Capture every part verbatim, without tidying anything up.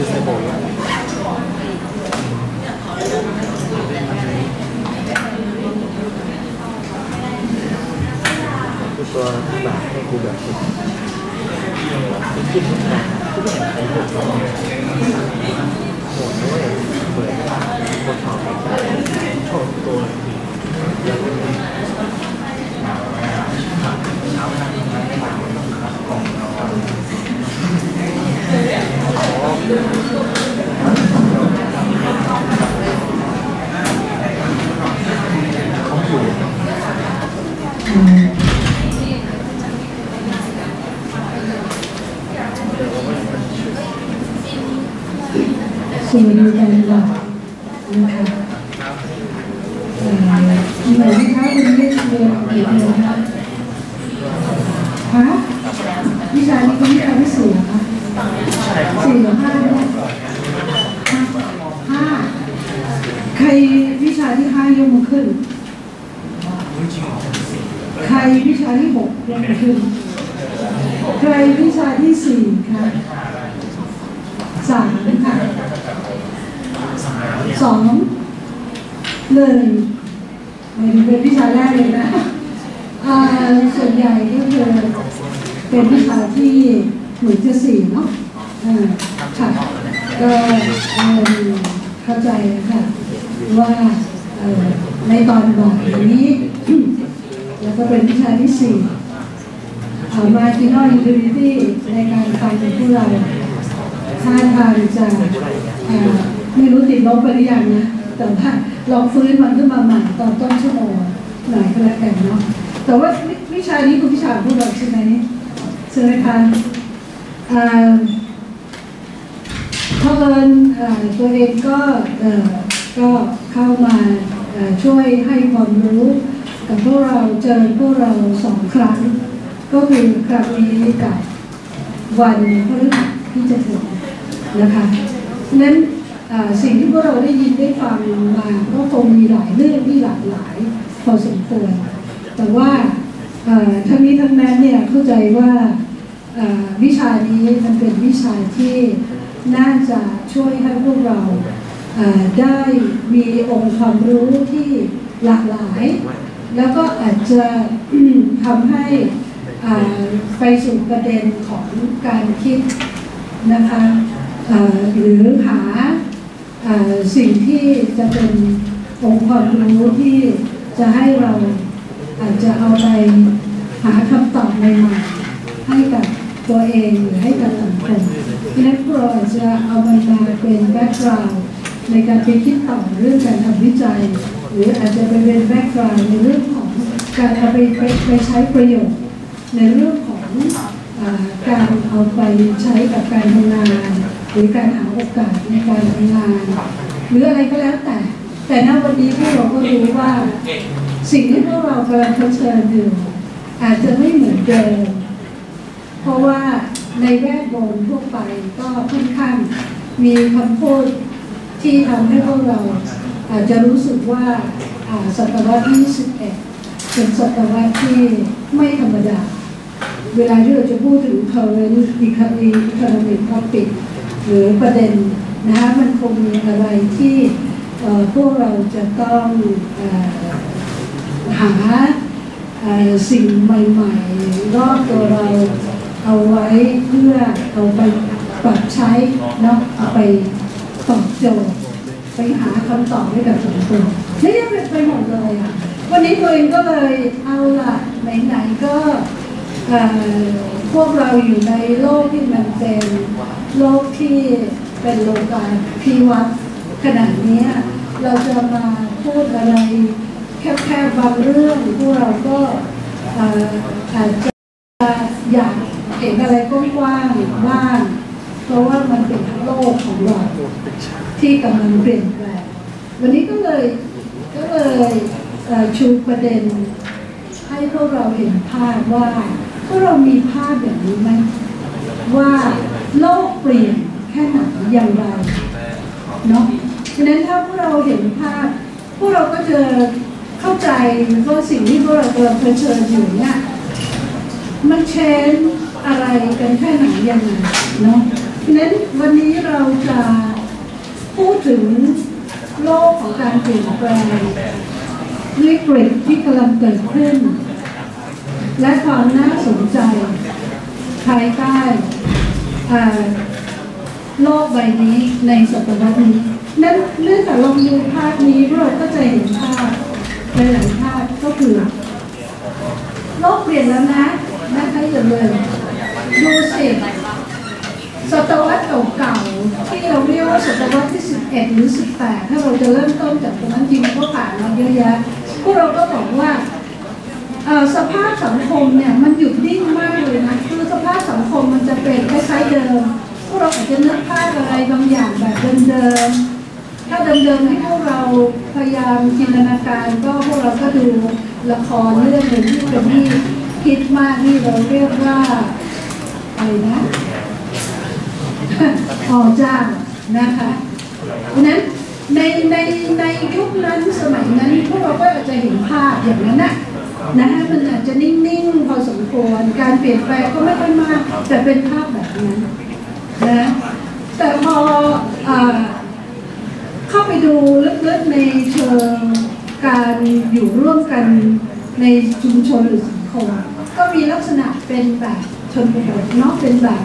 คือไซโบร์คือตัวแบบให้กูแบบสุดขึ้นทุกอย่างทุกอย่างใครหมดโหดด้วยเปิดบนเขาโชว์ตัวแล้วก็มีเช้าทางนี้ไม่มาต้องขับกล่องนอนเขาอยู่สวัสดีกันก่อนนะคะเหมือนนะคะคุณไม่เรียนกี่เดือนคะฮะวิชานี้ก็วิชาที่สี่เหรอคะสี่หรือห้าเนี่ยห้าใครวิชาที่ห้ายกมือขึ้นใครวิชาที่หกยกมือขึ้นใครวิชาที่สี่ค่ะสามค่ะสองเลยไม่ได้เป็นวิชาแรกเลยนะส่วนใหญ่ก็คือเป็นวิชาที่เหมือนจะสี่เนาะค่ะก็เข้าใจค่ะว่าในตอนบ่ายนี้แล้วก็เป็นวิชาที่สี่มาจิโนอินทิวิตี้ในการฟังของพวกเราท่าทางจะไม่รู้ติดลบไปหรือยังนะแต่ว่าลองฟื้นมันขึ้นมาใหม่ตอนต้นชั่วโมงหน่อยก็แล้วกันเนาะแต่ว่าวิชานี้คือวิชาพวกเราใช่ไหมใช่ไหมคะเพราะเอิญตัวเองก็ก็เข้ามาช่วยให้ความรู้กับพวกเราเจอพวกเราสองครั้งก็คือครั้งนี้กับวันพฤหัสที่จะถึงนะคะนั้นสิ่งที่พวกเราได้ยินได้ฟังมาก็คงมีหลายเรื่องที่หลากหลายพอสมควรแต่ว่าทั้งนี้ทั้งนั้นเนี่ยเข้าใจว่าวิชานี้มันเป็นวิชาที่น่าจะช่วยให้พวกเราได้มีองค์ความรู้ที่หลากหลายแล้วก็อาจจะทำให้ไปสู่ประเด็นของการคิดนะคะหรือหาสิ่งที่จะเป็นองค์ความรู้ที่จะให้เราอาจจะเอาไปหาคำตอบใหม่ๆให้กับตัวเองหรือให้กับสังคมที่นักเราอาจจะเอามันมาเป็นแบ็กกราวด์ในการไปคิดต่อเรื่องการทำวิจัยหรืออาจจะไปเป็นแบ็กกราวด์ในเรื่องของการเอาไปไปใช้ประโยชน์ในเรื่องของการเอาไปใช้กับการทำงานหรือการหาโอกาสในการทำงานหรืออะไรก็แล้วแต่แต่ณวันนี้พวกเราก็รู้ว่าสิ่งที่พวกเรากำลังเผชิญอยู่อาจจะไม่เหมือนเดิมเพราะว่าในแวดวงทั่วไปก็ค่อนข้างมีคำพูดที่ทำให้พวกเราอาจจะรู้สึกว่าศตวรรษที่ยี่สิบเอ็ดเป็นศตวรรษที่ไม่ธรรมดาเวลาที่เราจะพูดถึง current economic topic หรือประเด็นนะคะมันคงมีอะไรที่พวกเราจะต้องหาสิ่งใหม่ๆรอบตัวเราเอาไว้เพื่อเอาไปปรับใช้เนาะเอาไปตอบโจทย์ไปหาคำตอบให้กับสังคมนี่ยังเป็นไปหมดเลยอ่ะวันนี้ตัวเองก็เลยเอาละไหนๆก็พวกเราอยู่ในโลกที่มันเป็นโลกที่เป็นโลกาภิวัตน์ขนาดนี้เราจะมาพูดอะไรแค่ๆบางเรื่องพวกเราก็อาจจะอยากเห็นอะไรกว้างๆบ้างเพราะว่ามันเป็นโลกของเราที่กำลังเปลี่ยนแปลงวันนี้ก็เลยก็เลยชูประเด็นให้พวกเราเห็นภาพว่าพวกเรามีภาพอย่างนี้ไหมว่าโลกเปลี่ยนแค่ไหนอย่างไรเนาะฉะนั้นถ้าพวกเราเห็นภาพพวกเราก็จะเข้าใจว่าสิ่งที่พวกเรากำลังเผชิญอยู่เนี่ยมันเชนอะไรกันแค่ไหนยังไงเนาะเพราะฉะนั้นวันนี้เราจะพูดถึงโลกของการเปลี่ยนแปลงวิกฤตที่กำลังเกิดขึ้นและความน่าสนใจภายใต้โลกใบนี้ในศตวรรษนี้นั่นเนื่องจากเราดูภาพนี้เราก็จะเห็นภาพหลายๆภาพก็คือโลกเปลี่ยนแล้วนะนะคะอย่าเลยดูสิศตวรรษเก่าๆที่เราเรียกว่าศตวรรษที่สิบเอ็ดหรือสิบแปดถ้าเราจะเริ่มต้นจากตรงนั้นจริงก็ผ่านมาเยอะแยะพวกเราก็บอกว่าสภาพสังคมเนี่ยมันหยุดนิ่งมากเลยนะคือสภาพสังคมมันจะเป็นคล้ายๆเดิมพวกเราอาจจะนึกภาพอะไรบางอย่างแบบเดิมๆถ้าเดิมๆที่พวกเราพยายามจินตนาการก็พวกเราก็ดูละครเรื่องหนึ่งที่เป็นที่คิดมากที่เราเรียกว่าอะไรนะอ๋อเจ้านะคะเพราะนั้นในในในยุคนั้นสมัยนั้นพวกเราก็อาจจะเห็นภาพอย่างนั้นนะนะฮะมันอาจจะนิ่งๆพอสมควรการเปลี่ยนแปลงก็ไม่ค่อยมากแต่เป็นภาพแบบนั้นนะแต่พอเข้าไปดูลึกๆในเชิงการอยู่ร่วมกันในชุมชนหรือสังคมก็มีลักษณะเป็นแบบชนบทเนาะเป็นแบบ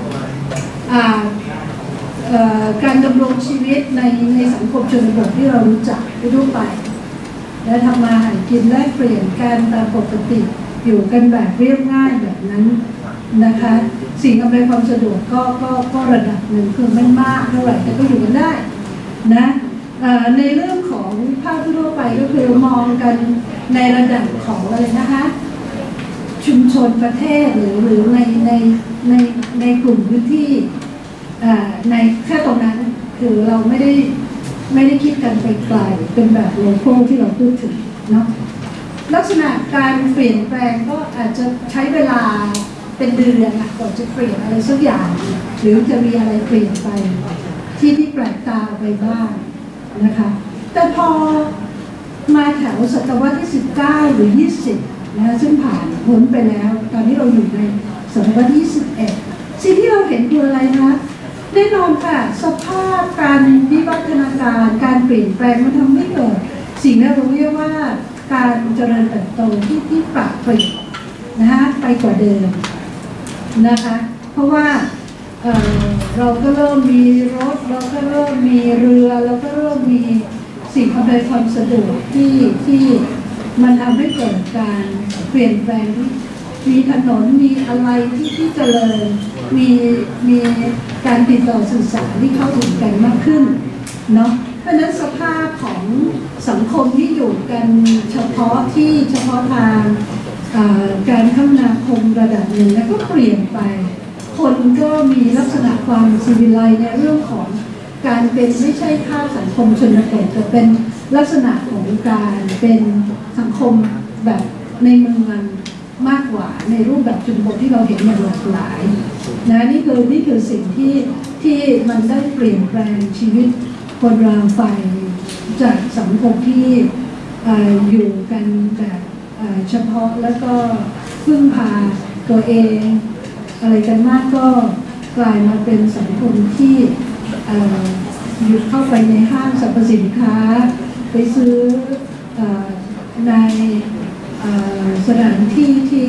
การดำรงชีวิตในในสังคมชนบทที่เรารู้จักทั่วไปและทำมาหากินแลกเปลี่ยนกันตามปกติอยู่กันแบบเรียบง่ายแบบนั้นนะคะสิ่งอำนวยความสะดวกก็ก็ก็ระดับหนึ่งคือไม่มากเท่าไหร่แต่ก็อยู่กันได้นะในเรื่องของภาพทั่วไปก็คือมองกันในระดับของอะไรนะคะชุมชนประเทศหรือหรือในในในในกลุ่มพื้นที่ในแค่ตรงนั้นคือเราไม่ได้ไม่ได้คิดกันไปไกลเป็นแบบโลโก้ที่เราพูดถึงเนาะลักษณะการเปลี่ยนแปลงก็อาจจะใช้เวลาเป็นเดือนนะก่อนจะเปลี่ยนอะไรสักอย่างหรือจะมีอะไรเปลี่ยนไปที่ที่แปลกตาไปบ้างนะคะแต่พอมาแถวศตวรรษที่สิบเก้าหรือยี่สิบนะซึ่งผ่านพ้นไปแล้วตอนนี้เราอยู่ในศตวรรษที่ยี่สิบเอ็ดสิ่งที่เราเห็นคืออะไรคะแน่นอนค่ะสภาพการวิวัฒนาการการเปลี่ยนแปลงมันทำให้เกิดสิ่งที่เราเรียกว่าการเจริญเติบโตที่ที่ปรับเปลี่ยนนะฮะไปกว่าเดิมนะคะเพราะว่า เ, เราก็เริ่มมีรถเราก็เริ่มมีเรือเราก็เริ่มมีสิ่งอำนวยความสะดวกที่ที่มันทำให้เกิดการเปลี่ยนแปลงมีถนนมีอะไรที่ที่เจริญมีมีการติดต่อสื่อสารที่เข้าถึงกันมากขึ้นเนาะเพราะฉะนั้นสภาพของสังคมที่อยู่กันเฉพาะที่เฉพาะทางการคมนาคมระดับหนึ่งแล้วก็เปลี่ยนไปคนก็มีลักษณะความสิวิไลในเรื่องของการเป็นไม่ใช่ภาพสังคมชนบทแต่เป็นลักษณะของการเป็นสังคมแบบในเมืองมากกว่าในรูปแบบชนบทที่เราเห็นอย่างหลากหลายนะนี่คือนี่คือสิ่งที่ที่มันได้เปลี่ยนแปลงชีวิตคนเราไปจากสังคมที่อยู่กันแบบเฉพาะแล้วก็พึ่งพาตัวเองอะไรกันมากก็กลายมาเป็นสังคมที่หยุดเข้าไปในห้างสรรพสินค้าไปซื้อในสถานที่ที่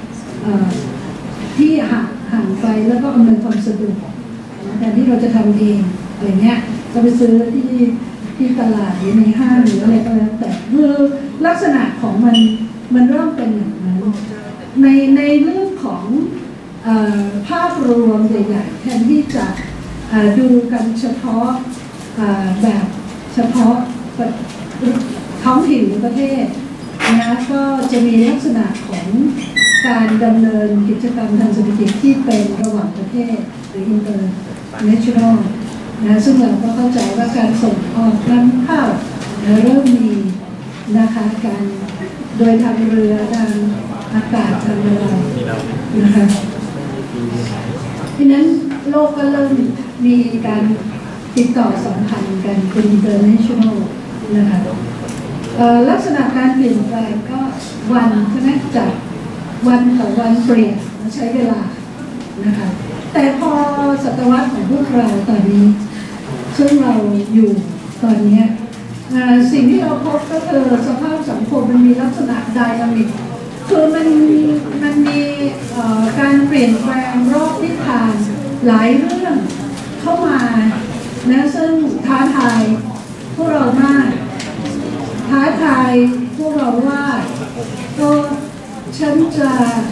ที่ห่างห่างไปแล้วก็อำนวยความสะดวกแต่ที่เราจะทำเองอะไรเงี้ยจะไปซื้อที่ที่ตลาดหรือในห้างหรืออะไรก็แล้วแต่คือลักษณะของมันมันเริ่มเป็นอย่างนั้นในในเรื่องของภาพรวมใหญ่ๆแทนที่จะดูกันเฉพาะแบบเฉพาะท้องถิ่นหรือประเทศนะก็จะมีลักษณะของการดำเนินกิจกรรมทางเศรษฐกิจที่เป็นระหว่างประเทศหรือ international นะซึ่งเราก็เข้าใจว่าการส่งออกนำเข้าเริ่มมีนะคะการโดยทางเรือทางอากาศทางอะไรนะคะเพราะนั้นโลกก็เริ่มมีการติดต่อสัมพันธ์กันเป็น international นะคะลักษณะการเปลี่ยนแปลงก็วันใช่ไหมจากวันต่อวันเปลี่ยนใช้เวลานะคะแต่พอศตวรรษของพวกเราตอนนี้ซึ่งเราอยู่ตอนนี้สิ่งที่เราพบก็คือสภาพสังคมมันมีลักษณะไดนามิกคือมันมันมีการเปลี่ยนแปลงรอบทิศทางหลายเรื่องเข้ามานะซึ่งท้าทายพวกเรามากท้าทายพวกเราว่าก็ฉันจะ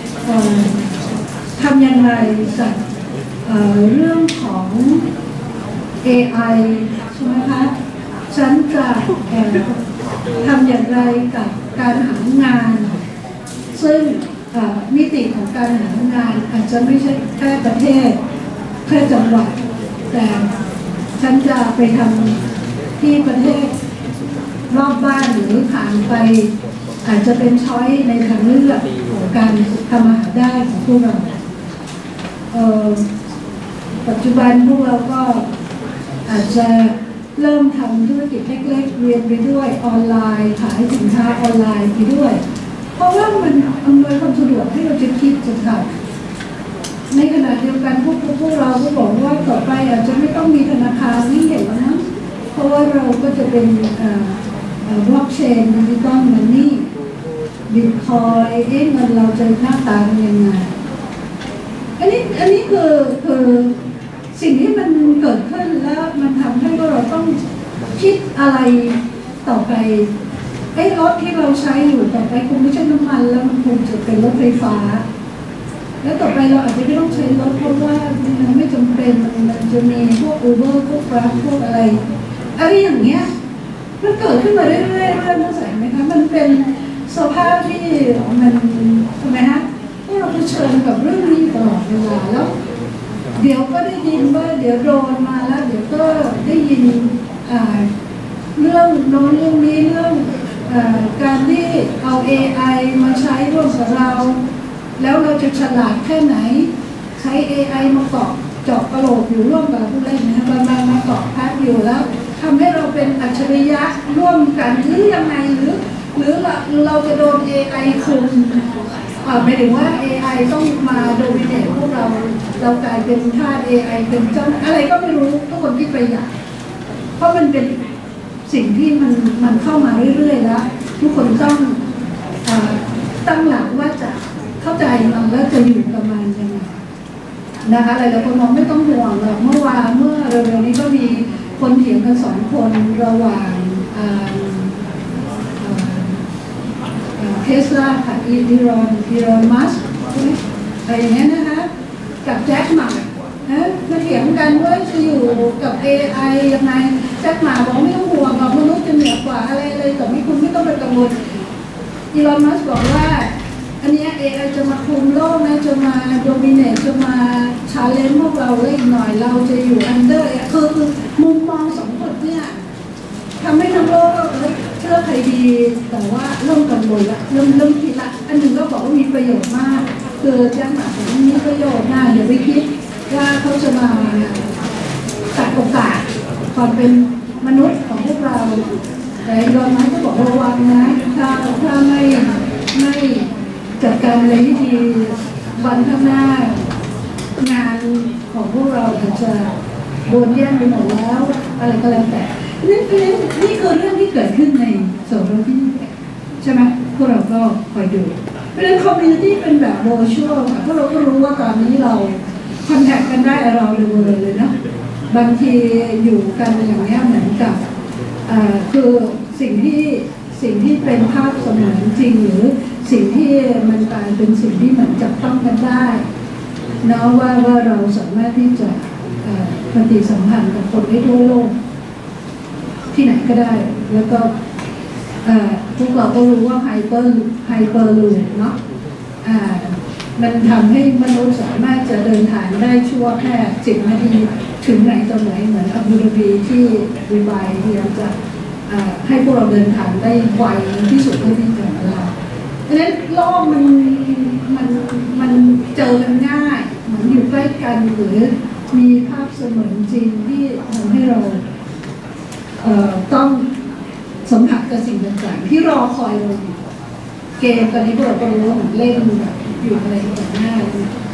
ทำยังไงกับเเรื่องของ เอ ไอ ใช่ไหมคะฉันจะทำอย่างไรกับการหางาน ซึ่งมิติของการหางานอาจจะไม่ใช่แค่ประเทศแค่จังหวัดแต่ฉันจะไปทำที่ประเทศรอบบ้านหรือผ่านไปอาจจะเป็นช้อยในทางเลือกของการทำอาหารได้ของพวกเราปัจจุบันพวกเราก็อาจจะเริ่มทำธุรกิจเล็กๆเรียนไปด้วยออนไลน์ขายสินค้าออนไลน์ไปด้วยเพราะว่ามันอำนวยความสะดวกให้เราจะคิดจะทำในขณะเดียวกันพวกพวกเราก็บอกว่าต่อไปอาจจะไม่ต้องมีธนาคารนี่เห็นแล้วนะเพราะว่าเราก็จะเป็นบล็อกเชนดิจิตอลมันนี่บิตคอยน์เอ๊ะเงินเราจะหน้าตาเป็นยังไงอันนี้อันนี้คือคือสิ่งที่มันเกิดขึ้นแล้วมันทำให้เราต้องคิดอะไรต่อไปไอ้รถที่เราใช้อยู่ต่อไปคงไม่ใช่น้ำมันแล้วมันคงจะเป็นรถไฟฟ้าแล้วต่อไปเราอาจจะไม่ต้องใช้รถเพราะว่ามันไม่จำเป็นมันจะมีพวก Uber พวก Grab พวกอะไรอะไรอย่างเงี้ยมันเกิดขึ้นมาเรื่อยๆเรื่อยๆเข้าใจไหมคะมันเป็นสภาพที่มันทำไมฮะพวกเราเผชิญกับเรื่องนี้ตลอดเวลาแล้วเดี๋ยวก็ได้ยินว่าเดี๋ยวโดนมาแล้วเดี๋ยวก็ได้ยินเรื่องโน้นเรื่องนี้เรื่องการที่เอา เอ ไอ มาใช้ร่วมกับเราแล้วเราจะฉลาดแค่ไหนใช้ เอ ไอ มาเกาะเจาะกระโหลกอยู่ร่วมกับผู้เล่นนะคะบางบางมาเกาะพัดอยู่แล้วทำให้เราเป็นอัจฉริยะร่วมกันหรือยังไงหรือหรือเราจะโดน เอ ไอ คุมหมายถึงว่า เอ ไอ ต้องมาโดมิเนตพวกเราเรากลายเป็นทาส เอ ไอ เป็นเจ้าอะไรก็ไม่รู้ทุกคนคิดไปอย่างเพราะมันเป็นสิ่งที่มันมันเข้ามาเรื่อยๆแล้วทุกคนต้องตั้งหลักว่าจะเข้าใจมันแล้วจะอยู่กับมันยังไงนะคะหลายๆคนมองไม่ต้องห่วงหรอกเมื่อวานเมื่อเร็วๆนี้ก็มีคนเถียงกันสองคนระหว่างเทสลาค่ะอีรอนอีรอนมัสก์อะไรอย่างเงี้ยนะคะกับแจ็คหม่านะมาเถียงกันว่าจะอยู่กับ เอ ไอ ยังไงแจ็คหม่าบอกไม่ต้องห่วงหรอกมนุษย์จะเหนือกว่าอะไรเลยแต่ไม่คุณไม่ต้องไปกังวลอีรอนมัสก์บอกว่าอันนี้ เอ ไอ จะมาคุมโลกนะจะมาโดมิเนตจะมาชาเลนจ์พวกเราเล็กหน่อยเราจะอยู่อันเดอร์คือคือมุมมองสองคนเนี่ยทำให้ทั้งโลกเชื่อใครดีแต่ว่าเริ่มกังวลละเริ่มเริ่มคิดละอันหนึ่งก็บอกว่ามีประโยชน์มากคือแจ้งมาบอกว่ามีประโยชน์นะอย่าไปคิดว่าเขาจะมาตัดโอกาสความเป็นมนุษย์ของพวกเราแต่ยอมรับก็บอกระวังนะถ้าถ้าไม่ไม่จัดการอะไรที่ดีวันข้างหน้างานของพวกเราอาจจะโดนแย่งไปหมดแล้วอะไรก็แล้วแต่นี่คือนี่คือเรื่องที่เกิดขึ้นในโซเชียลที่ใช่ไหมพวกเราก็คอยดูเพราะฉะนั้นคอมมูนิตี้เป็นแบบโวลชวลค่ะพวกเราก็รู้ว่าตอนนี้เราคอนแทคกันได้เราเลยเลยเนาะบางทีอยู่กันอย่างนี้เหมือนกับคือสิ่งที่สิ่งที่เป็นภาพเสมือนจริงหรือสิ่งที่มันกลายเป็นสิ่งที่เหมือนจับต้องกันได้เนาะว่าว่าเราสามารถที่จะปฏิสัมพันธ์กับคนได้ทั่วโลกที่ไหนก็ได้แล้วก็พวกเราก็รู้ว่าไฮเปอร์ไฮเปอร์ลูปเนาะมันทำให้มนุษย์สามารถจะเดินทางได้ชั่วแค่สิบนาทีถึงไหนตอนไหนเหมือนอับูดาบีที่ดูไบที่เราจะให้พวกเราเดินทางได้ไวที่สุดเท่าที่จะเวลาดังนั้นโลกมันมันมันเจอกันง่ายเหมือนอยู่ใกล้กันหรือมีภาพเสมือนจริงที่ทำให้เราเอ่อต้องสัมผัสกับสิ่งต่างๆที่รอคอยเราอยู่เกมตอนนี้พวกเราก็รู้ว่าเหมือนเล่นแบบอยู่อะไรต่างหน้า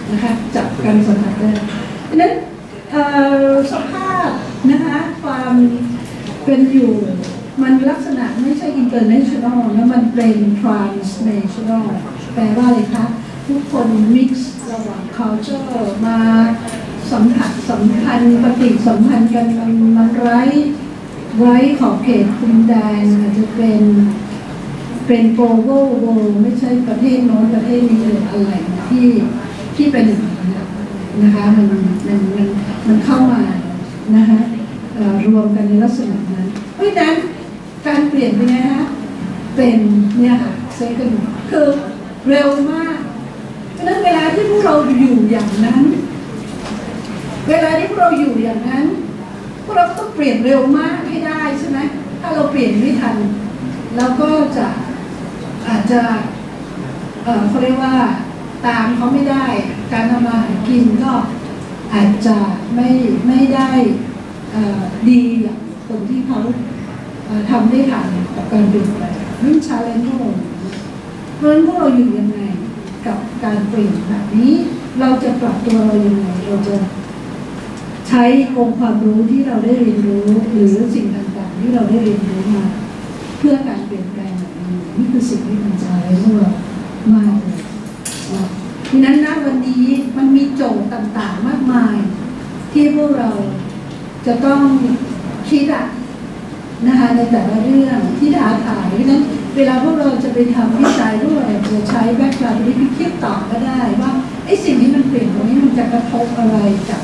นะคะจับการสัมผัสได้ดังนั้นสภาพนะคะความเป็นอยู่มันลักษณะไม่ใช่ international นะมันเป็น transnational แปลว่าอะไรคะทุกคน mix ระหว่าง culture มาสัมผัสสัมพันธ์ปฏิสัมพันธ์กันมันมันไร้ไร้ขอบเขตพรมแดนอาจจะเป็นเป็น global world ไม่ใช่ประเทศโน้นประเทศนี้หรืออะไรที่ที่เป็นอย่างนี้นะคะมันมันมันมันเข้ามานะคะรวมกันในลักษณะนั้นเพราะฉะนั้นการเปลี่ยนเป็นไงคะเป็นเนี่ยค่ะเซคันด์คือเร็วมากฉะนั้นเวลาที่พวกเราอยู่อย่างนั้นเวลาที่พวกเราอยู่อย่างนั้นพวกเราต้องเปลี่ยนเร็วมากให้ได้ใช่ไหมถ้าเราเปลี่ยนไม่ทันเราก็จะอาจจะเอ่อเขาเรียกว่าตามเขาไม่ได้การทำมาหากินก็อาจจะไม่ไม่ได้ดีอย่างคนที่เขาทำได้ทันกับการเปลี่ยนแปลงนี่ชาเลนจ์พวกเราเพราะฉะนั้นพวกเราอยู่ยังไงกับการเปลี่ยนแบบนี้เราจะปรับตัวเรายังไงเราจะใช้องค์ความรู้ที่เราได้เรียนรู้หรือสิ่งต่างๆที่เราได้เรียนรู้มาเพื่อการเปลี่ยนแปลงแบบนี้นี่คือสิ่งที่มันจะให้พวกเรามากเลยดังนั้นณวันนี้มันมีโจทย์ต่างๆมากมายที่พวกเราจะต้องคิดอะนะคะในแต่ละเรื่องที่ท้าทายเพราะฉะนั้นเวลาพวกเราจะไปทำวิจัยพวกเราจะใช้แบ็คกราวด์นี้ไปคิดต่อก็ได้ว่าไอ้สิ่งที่มันเปลี่ยนตรงนี้มันจะกระทบอะไรกับ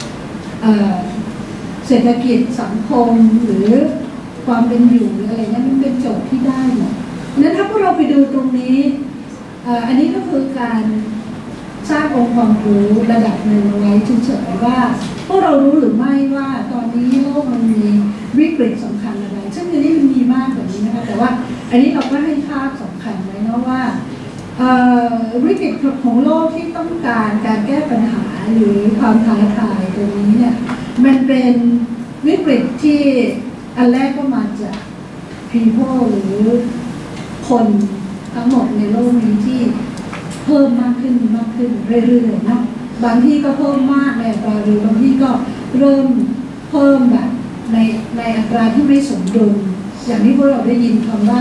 เศรษฐกิจสังคมหรือความเป็นอยู่หรืออะไรนั้นมันเป็นโจทย์ที่ได้หมดนั้นถ้าพวกเราไปดูตรงนี้อันนี้ก็คือการสร้างองค์ความรู้ระดับหนึ่งไว้เฉยๆว่าพวกเรารู้หรือไม่ว่าตอนนี้โลกมันมีวิกฤตสำคัญอะไรซึ่งอันนี้มันมีมากกว่านี้นะคะแต่ว่าอันนี้เราก็ให้ภาพสำคัญไว้นะว่าวิกฤตของโลกที่ต้องการการแก้ปัญหาหรือความท้าทายตรงนี้เนี่ยมันเป็นวิกฤตที่อันแรกก็มาจาก people หรือคนทั้งหมดในโลกนี้ที่เพิ่มมากขึ้นมากขึ้นเรื่อยๆนะบางที่ก็เพิ่มมากในอัตราหรือบางที่ก็เริ่มเพิ่มแบบในในอัตราที่ไม่สมดุลอย่างที่พวกเราได้ยินคำว่า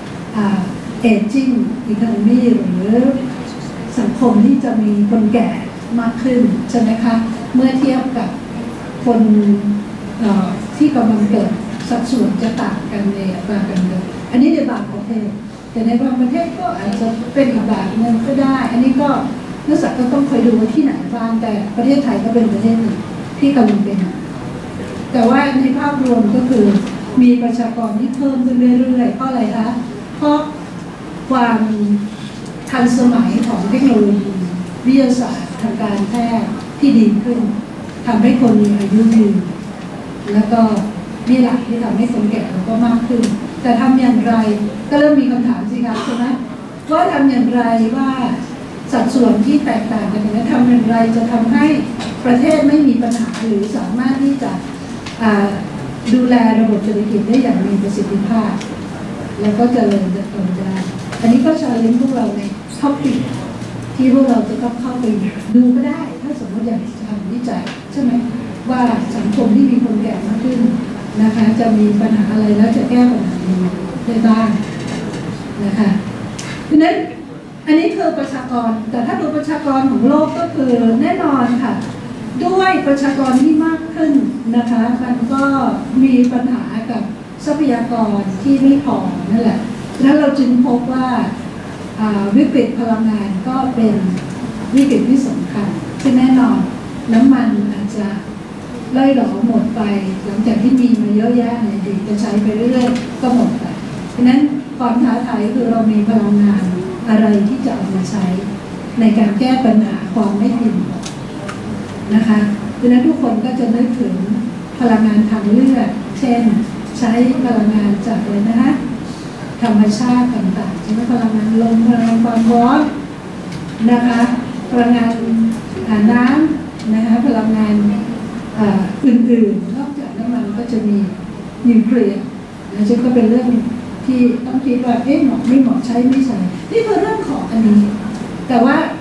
aging economy หรือสังคมที่จะมีคนแก่มากขึ้นใช่ไหมคะเมื่อเทียบกับคนที่กำลังเกิดสัดส่วนจะต่างกันในอัตราการเกิดอันนี้ในบางประเทศแต่ในบางประเทศก็อาจจะเป็นอีกแบบนึงก็ได้อันนี้ก็นักศึกษาก็ต้องคอยดูว่าที่ไหนบ้างแต่ประเทศไทยก็เป็นประเทศหนึ่งที่กำลังเป็นแต่ว่าในภาพรวมก็คือมีประชากรที่เพิ่มขึ้นเรื่อยๆเพราะอะไรคะเพราะความทันสมัยของเทคโนโลยีวิทยาศาสตร์ทางการแพทย์ที่ดีขึ้นทำให้คนมีอายุยืนแล้วก็มีหลักที่ทำให้คนแก่ก็มากขึ้นแต่ทำอย่างไรก็เริ่มมีคำถามสิครับใช่ไหมว่าทำอย่างไรว่าสัดส่วนที่แตกต่างกันนั้นทำอย่างไรจะทำให้ประเทศไม่มีปัญหาหรือสามารถที่จะดูแลระบบเศรษฐกิจได้อย่างมีประสิทธิภาพแล้วก็เจริญเติบโตได้อันนี้ก็ชาเลนจ์พวกเราในท็อปิกที่พวกเราจะต้องเข้าไปดูก็ได้ถ้าสมมติอยากทำวิจัยใช่ไหมว่าสังคมที่มีคนแก่มากขึ้นนะคะจะมีปัญหาอะไรแล้วจะแก้ปัญหาได้บ้างนะคะดังนั้นอันนี้คือประชากรแต่ถ้าดูประชากรของโลกก็คือแน่นอนค่ะด้วยประชากรที่มากขึ้นนะคะมันก็มีปัญหากับทรัพยากรที่ไม่พอนั่นแหละแล้วเราจึงพบว่าวิกฤตพลังงานก็เป็นวิกฤตที่สำคัญที่แน่นอนน้ำมันอาจจะไล่หลอหมดไปหลังจากที่มีมาเยอะแยะในอดีตจะใช้ไปเรื่อยๆก็หมดไปฉะนั้นความท้าทายคือเรามีพลังงานอะไรที่จะเอามาใช้ในการแก้ปัญหาความไม่เพียงพอนะคะฉะนั้นทุกคนก็จะนึกถึงพลังงานทางเลือกเช่นใช้พลังงานจากเลยนะคะธรรมชาติต่างๆใช่ไหมพลังงานลมพลังงานความร้อนนะคะพลังงานน้ำนะคะพลังงานอื่นๆนอกจากน้ำมันก็จะมีนิวเคลียร์นะซึ่งก็เป็นเรื่องที่ต้องคิดว่าเอ๊ะเหมาะไม่เหมาะใช้ไม่ใช้นี่คือเรื่องของอันนี้แต่ว่า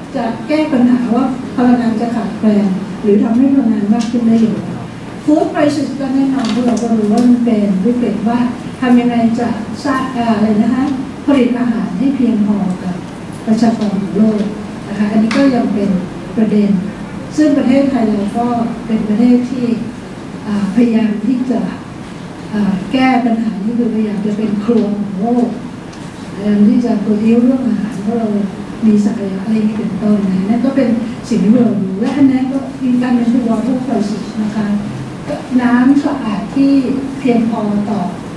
จะแก้ปัญหาว่าพลังงานจะขาดแคลนหรือทำให้พลังงานมากขึ้นได้อย่างไรฟู้ดไพรซิสก็แน่นอนพวกเราก็รู้ว่ามันเป็นวิกฤตว่าทำยังไงจะสร้างอะไรนะคะผลิตอาหารให้เพียงพอกับประชากรของโลกนะคะอันนี้ก็ยังเป็นประเด็นซึ่งประเทศไทยเราก็เป็นประเทศที่พยายามที่จะแก้ปัญหาที่คือพยายามจะเป็นครัวของโลกพยายามที่จะโปรดิวเรื่องอาหารเพราะเรามีศักยภาพอะไรนี้เป็นต้นนะนั่นก็เป็นสิ่งที่เรารู้และอันนั้นก็มีการเป็นตัวทุกประสิทธิ์นะคะน้ำสะอาดที่เพียงพอต่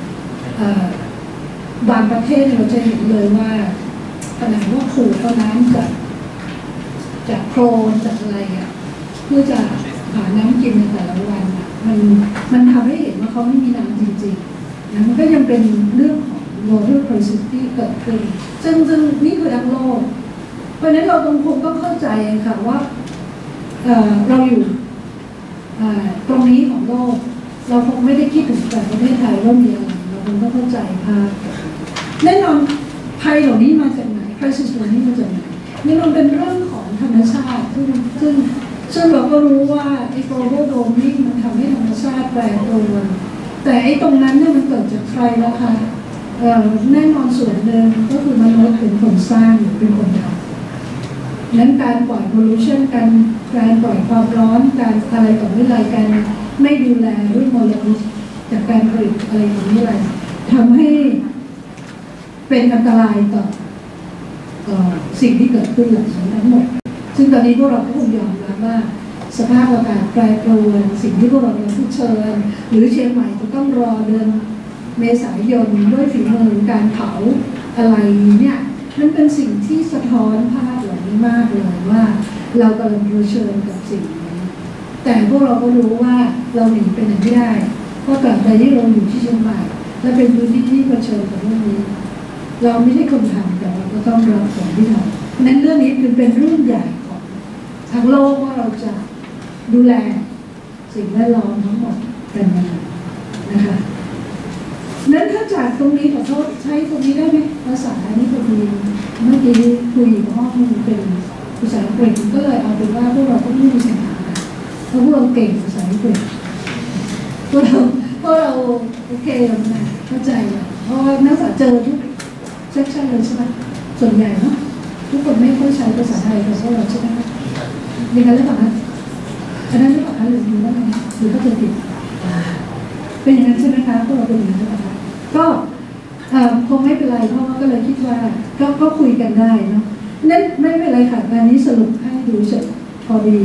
อบางประเทศเราจะเห็นเลยว่าขนาดว่าขูดเอาน้ำจากจากโคลนจากอะไรอ่ะเพื่อจะหาน้ำกินในแต่ละวันอ่ะมันมันทำให้เห็นว่าเขาไม่มีน้ำจริงๆนะมันก็ยังเป็นเรื่องของ water crisis ที่เกิดขึ้นซึ่งซึ่งนี่คือทั้งโลกเพราะฉะนั้นเราต้องคงต้องเข้าใจค่ะว่า เ, เราอยู่ตรงนี้ของโลกเราคงไม่ได้คิดถึงแต่ประเทศไทยว่ามีอะไรเราคงต้องเข้าใจภาพแน่นอนภัยเหล่านี้มาจากไหน crisis เหล่านี้มาจากไหนนี่มันเป็นเรื่องของธรรมชาติซึ่งซึ่งซึ่งเราก็รู้ว่าไอ้ global warming มันทำให้ธรรมชาติแปรปรวนแต่ไอ้ตรงนั้นเนี่ยมันเกิดจากใครแล้วคะแน่นอนส่วนหนึ่งก็คือมนุษย์เป็นคนสร้างหรือเป็นคนทำนั้นการปล่อย pollution การการปล่อยความร้อนการอะไรต่อเมื่อไรการไม่ดูแลเรื่องมลพิษจากการผลิตอะไรต่อเมื่อไรทำให้เป็นอันตรายต่อสิ่งที่เกิดขึ้นหลังจากนั้นหมดซึ่งตอนนี้พวกเราก็คงยอมรับว่าสภาพอากาศแปรปรวนสิ่งที่พวกเราต้องเผชิญหรือเชียงใหม่จะต้องรอเดือนเมษายนด้วยฝีมือการเผาอะไรเนี่ยนั่นเป็นสิ่งที่สะท้อนภาพเหล่านี้มากเลยว่าเรากำลังเผชิญกับสิ่งนี้แต่พวกเราก็รู้ว่าเราหนีไปไหนไม่ได้เพราะตราบใดที่เราอยู่ที่เชียงใหม่และเป็นพื้นที่ที่เผชิญกับเรื่องนี้เราไม่ใช่คนทำแต่เราก็ต้องรับผลที่ทำนั้นเรื่องนี้คือเป็นเรื่องใหญ่ของทั้งโลกว่าเราจะดูแลสิ่งแวดล้อมทั้งหมดกันยังไงนะคะนั้นถ้าจากตรงนี้ขอโทษใช้ตรงนี้ได้ไหมภาษาอันนี้พอดีเมื่อกี้คุยกับห้องเป็นภาษาอังกฤษก็เลยเอาเป็นว่าพวกเราต้องมีภาษาเพราะพวกเราเก่งภาษาอังกฤษพวกเราพวกเราโอเคแล้วนะเข้าใจแล้วเพราะว่านักศึกษาเจอทุกเซสชั่นเลยใช่ไหมส่วนใหญ่เนาะทุกคนไม่ค่อยใช้ภาษาไทยแต่พวกเราใช่ไหมคะยังไงหรือเปล่าคะอันนั้นหรือเปล่าคะหรือดูว่าไงหรือก็จะผิดเป็นอย่างนั้นใช่ไหมคะพวกเราเป็นอย่างนั้นใช่ไหมคะก็คงไม่เป็นไรเพราะว่าก็เลยคิดว่าก็ก็คุยกันได้เนาะนั่นไม่เป็นไรค่ะการนี้สรุปให้ดูเฉยพอดี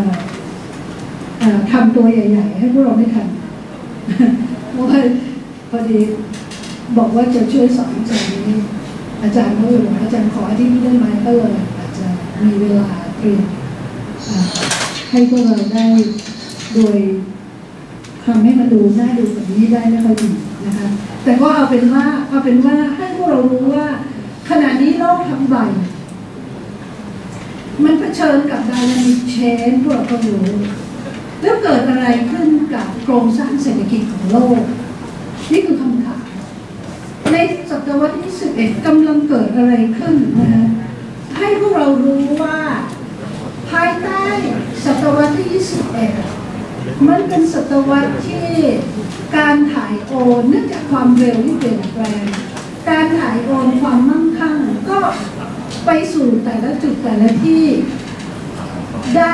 ทำตัวใหญ่ๆให้พวกเราไม่ทันเพราะว่าพอดีบอกว่าจะช่วยสอนอาจารย์นี้อาจารย์ก็เลยบอกอาจารย์ขอที่นี่ได้ไหมก็เลยอาจจะมีเวลาเตรียมให้พวกเราได้โดยทำให้มันดูน่าดูแบบนี้ได้ไม่ค่อยดีนะคะแต่ก็เอาเป็นว่าเอาเป็นว่าให้พวกเรารู้ว่าขณะนี้โลกทั้งใบมันเผชิญกับไดนามิกเชนพวกเราก็รู้แล้วเกิดอะไรขึ้นกับโครงสร้างเศรษฐกิจของโลกนี่คือคำถามในศตวรรษที่สิบเอ็ดกำลังเกิดอะไรขึ้นนะให้พวกเรารู้ว่าภายใต้ศตวรรษที่ยี่สิบเอ็ดมันเป็นศตวรรษที่การถ่ายโอนเนื่องจากความเร็วที่เปลี่ยนแปลงการถ่ายโอนความมั่งคั่งก็ไปสู่แต่ละจุดแต่ละที่ได้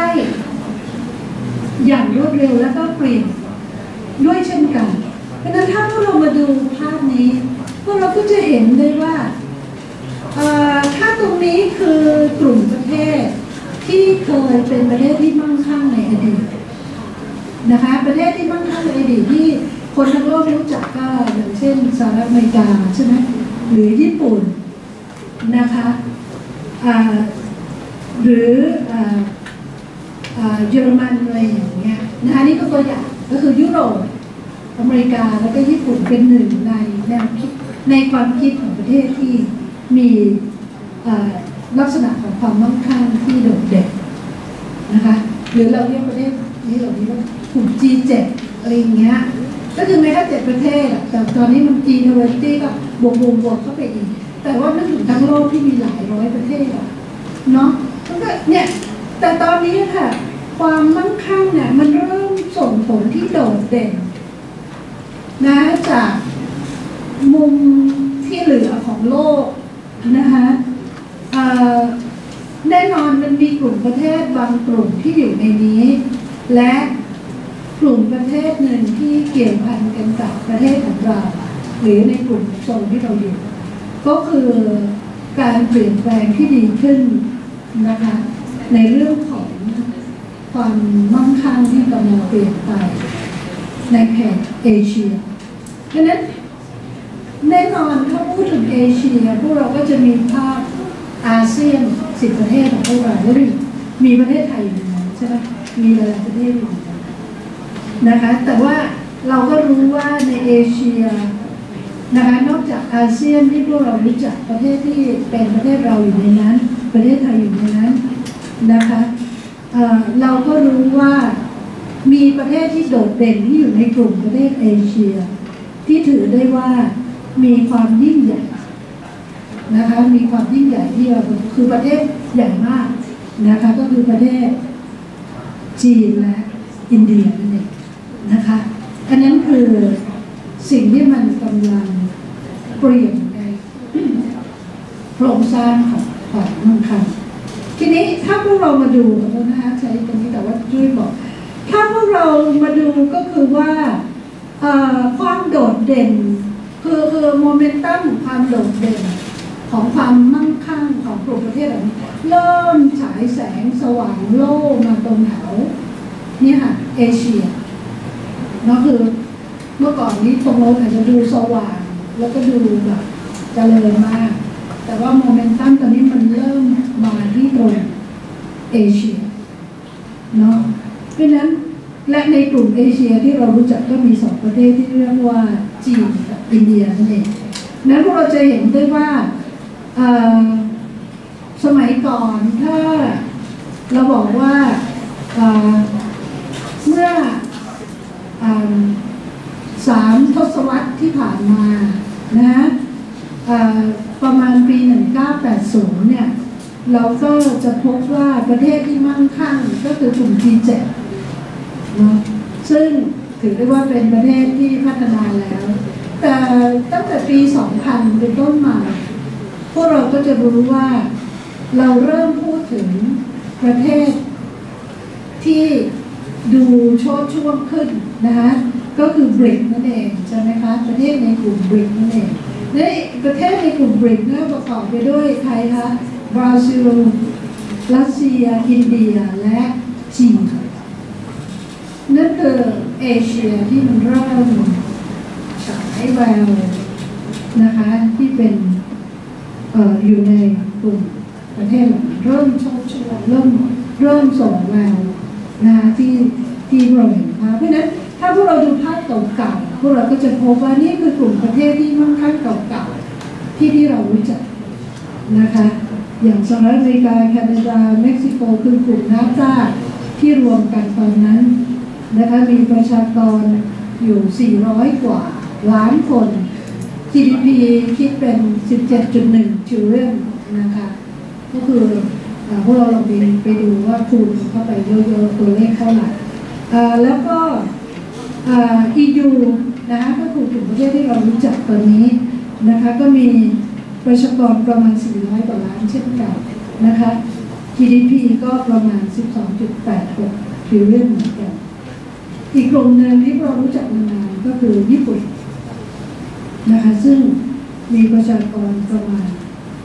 อย่างรวดเร็วแล้วก็เปลี่ยนด้วยเช่นกันเพราะฉะนั้นถ้าพวกเรามาดูภาพนี้พวกเราก็จะเห็นได้ว่าถ้าตรงนี้คือกลุ่มประเทศที่เคยเป็นประเทศที่มั่งคั่งในอดีตนะคะประเทศที่มั่งคั่งในอดีตที่คนทั้งโลกรู้จักก็อย่างเช่นสหรัฐอเมริกาใช่ไหมหรือญี่ปุ่นนะคะหรือเยอรมันอะไรอย่างเงี้ยนะคะนี่ก็ตัวอย่างก็คือยุโรปอเมริกาแล้วก็ญี่ปุ่นเป็นหนึ่งในแนวคิดในความคิดของประเทศที่มีลักษณะของความมั่งคั่งที่โดดเด่นนะคะหรือเราเรียกประเทศนี้เราเรียกว่ากลุ่ม จี เจ็ด อะไรอย่างเงี้ยก็คือไม่แค่เจ็ดประเทศแต่ตอนนี้มัน จี ยี่สิบ ก็บวกบวกบวกเข้าไปอีกแต่ว่านึกถึงทั้งโลกที่มีหลายร้อยประเทศเนาะก็มันก็เนี่ยแต่ตอนนี้ค่ะความมั่งคั่งเนี่ยมันเริ่มส่งผลที่โดดเด่นนะจากมุมที่เหลือของโลกนะคะแน่นอนมันมีกลุ่มประเทศบางกลุ่มที่อยู่ในนี้และกลุ่มประเทศหนึ่งที่เกี่ยวพันกันกับประเทศของเราหรือในกลุ่มโซนที่เราอยู่ก็คือการเปลี่ยนแปลงที่ดีขึ้นนะคะในเรื่องของความมั่งคั่งที่กำลังเปลี่ยนไปในแถบเอเชียเพราะนั้นแน่นอนถ้าพูดถึงเอเชียพวกเราก็จะมีภาพอาเซียนสิบประเทศของพวกเราแล้วมีประเทศไทยอยู่นะใช่ไหมมีหลายประเทศอยู่นะคะแต่ว่าเราก็รู้ว่าในเอเชียนะคะนอกจากอาเซียนที่พวกเรารู้จักประเทศที่เป็นประเทศเราอยู่ในนั้นประเทศไทยอยู่ในนั้นนะคะเอ่อเราก็รู้ว่ามีประเทศที่โดดเด่นที่อยู่ในกลุ่มประเทศเอเชียที่ถือได้ว่ามีความยิ่งใหญ่นะคะมีความยิ่งใหญ่ที่เราคือประเทศใหญ่มากนะคะก็คือประเทศจีนและอินเดียนั่นเองนะคะอันนั้นคือสิ่งที่มันกำลังเปลี่ยนในโครงสร้างของของมั่งคั่งทีนี้ถ้าพวกเรามาดูนะคะใช้ตรงนี้แต่ว่าช่วยบอกถ้าพวกเรามาดูก็คือว่าความโดดเด่นคือคือโมเมนตัมความโดดเด่นของความมั่งคั่งของกลุ่มประเทศเหล่านี้เริ่มฉายแสงสว่างโลกมาตรงแถวนี่ค่ะเอเชียเนาะคือเมื่อก่อนนี้ตรงโน้นอาจจะดูสว่างแล้วก็ดูแบบเจริญมากแต่ว่าโมเมนตัมตอนนี้มันเริ่มมาที่ตรงเอเชียเนาะเพราะนั้นและในกลุ่มเอเชียที่เรารู้จักก็มีสองประเทศที่เรียกว่าจีนกับอินเดียนั่นเองนั้นพวกเราจะเห็นได้ว่าสมัยก่อนถ้าเราบอกว่าเมื่อสามทศวรรษที่ผ่านมานะประมาณปีหนึ่งเก้าแปดศูนย์เนี่ยเราก็จะพบว่าประเทศที่มั่งคั่งก็คือกลุ่ม จี เจ็ด เนาะซึ่งถือได้ว่าเป็นประเทศที่พัฒนาแล้วแต่ตั้งแต่ปีสองพันเป็นต้นมาพวกเราก็จะรู้ว่าเราเริ่มพูดถึงประเทศที่ดูโชดช่วงขึ้นนะคะก็คือบริกนั่นเองใช่ไหมคะประเทศในกลุ่มบริกนั่นเองในประเทศในกลุ่มบริกเนี่ยประกอบไปด้วยใครคะบราซิลรัสเซียอินเดียและจีนนั่นคือเอเชียที่มันเริ่มฉายแววนะคะที่เป็นเอ่ออยู่ในกลุ่มประเทศเริ่มโชว์ช่วงเริ่มเริ่มส่งแววนะคะที่ที่เราเห็นนะเพราะฉะนั้นถ้าพวกเราดูภาพเก่าๆพวกเราก็จะพบว่านี่คือกลุ่มประเทศที่มั่งคั่งเก่าๆที่ที่เรารู้จักนะคะอย่างสหรัฐอเมริกาแคนาดาเม็กซิโกคือกลุ่มนาฟตาที่รวมกันตอนนั้นนะคะมีประชากรอยู่สี่ร้อยกว่าล้านคน จี ดี พี คิดเป็น สิบเจ็ดจุดหนึ่ง trillion นะคะก็คือพวกเราลองไปไปดูว่าคูณเข้าไปเยอะๆตัวเลขเท่าไหร่แล้วก็ อี ยู นะคะก็คือกลุ่มประเทศที่เรารู้จักตอนนี้นะคะก็มีประชากรประมาณสี่ร้อยกว่าล้านเช่นกันนะคะ จี ดี พี ก็ประมาณ สิบสองจุดแปดหก trillion เหมือนกันอีกกลุ่มหนึ่งที่เรารู้จักมานานก็คือญี่ปุ่นนะคะซึ่งมีประชากรประมาณ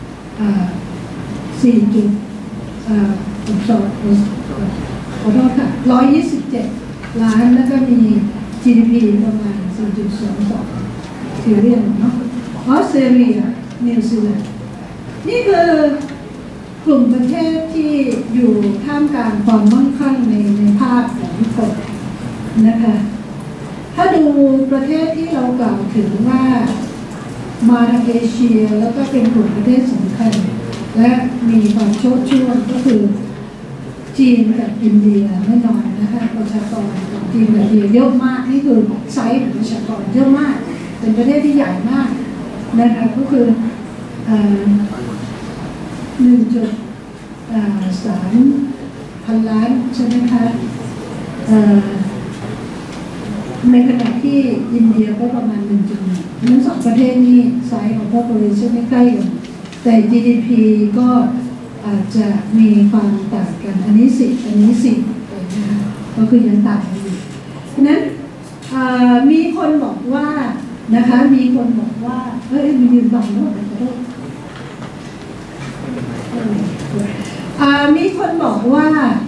สี่จุดสองขอโทษค่ะหนึ่งร้อยยี่สิบเจ็ดล้านแล้วก็มี จี ดี พี ประมาณ สี่จุดสองสอง trillion เนาะออสเตรเลียนิวซีแลนด์นี่คือกลุ่มประเทศที่อยู่ท่ามกลางความมั่งคั่งในในภาพของทุกคนนะคะถ้าดูประเทศที่เรากล่าวถึงว่ามาทางเอเชียแล้วก็เป็นกลุ่มประเทศสำคัญและมีความโชดช่วงก็คือจีนกับอินเดียแน่นอนนะคะประชากรของจีนกับอินเดียเยอะมากนี่คือไซส์ของประชากรเยอะมากเป็นประเทศที่ใหญ่มากนะคะก็คือหนึ่งจุดสามพันล้านใช่ไหมคะในขณะที่อินเดียก็ประมาณหนึ่งจุดหนึ่งทั้งสองประเทศนี้ไซส์ของ population ไม่ใกล้กันแต่ จี ดี พี ก็อาจจะมีความต่างกันอันนี้สิบอันนี้สิบนะคะก็คือยังต่างกันอยู่ฉะนั้นมีคนบอกว่านะคะมีคนบอกว่าเอ้ยมียืนบังแล้วขอโทษมีคนบอกว่า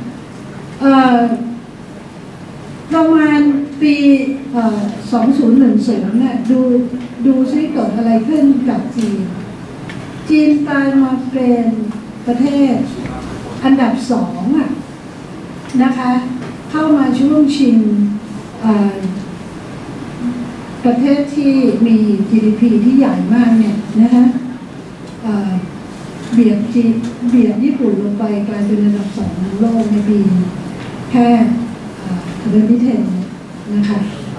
ประมาณปีสองพันสิบเนี่ยดูดูซิเกิดอะไรขึ้นกับจีนจีนกลายมาเป็นประเทศอันดับสองอ่ะนะคะเข้ามาช่วงชิงประเทศที่มี จี ดี พี ที่ใหญ่มากเนี่ยนะคะเบียดจีเบียดญี่ปุ่นลงไปกลายเป็นอันดับสองของโลกในปีแค่เดือนที่เทนนะคะ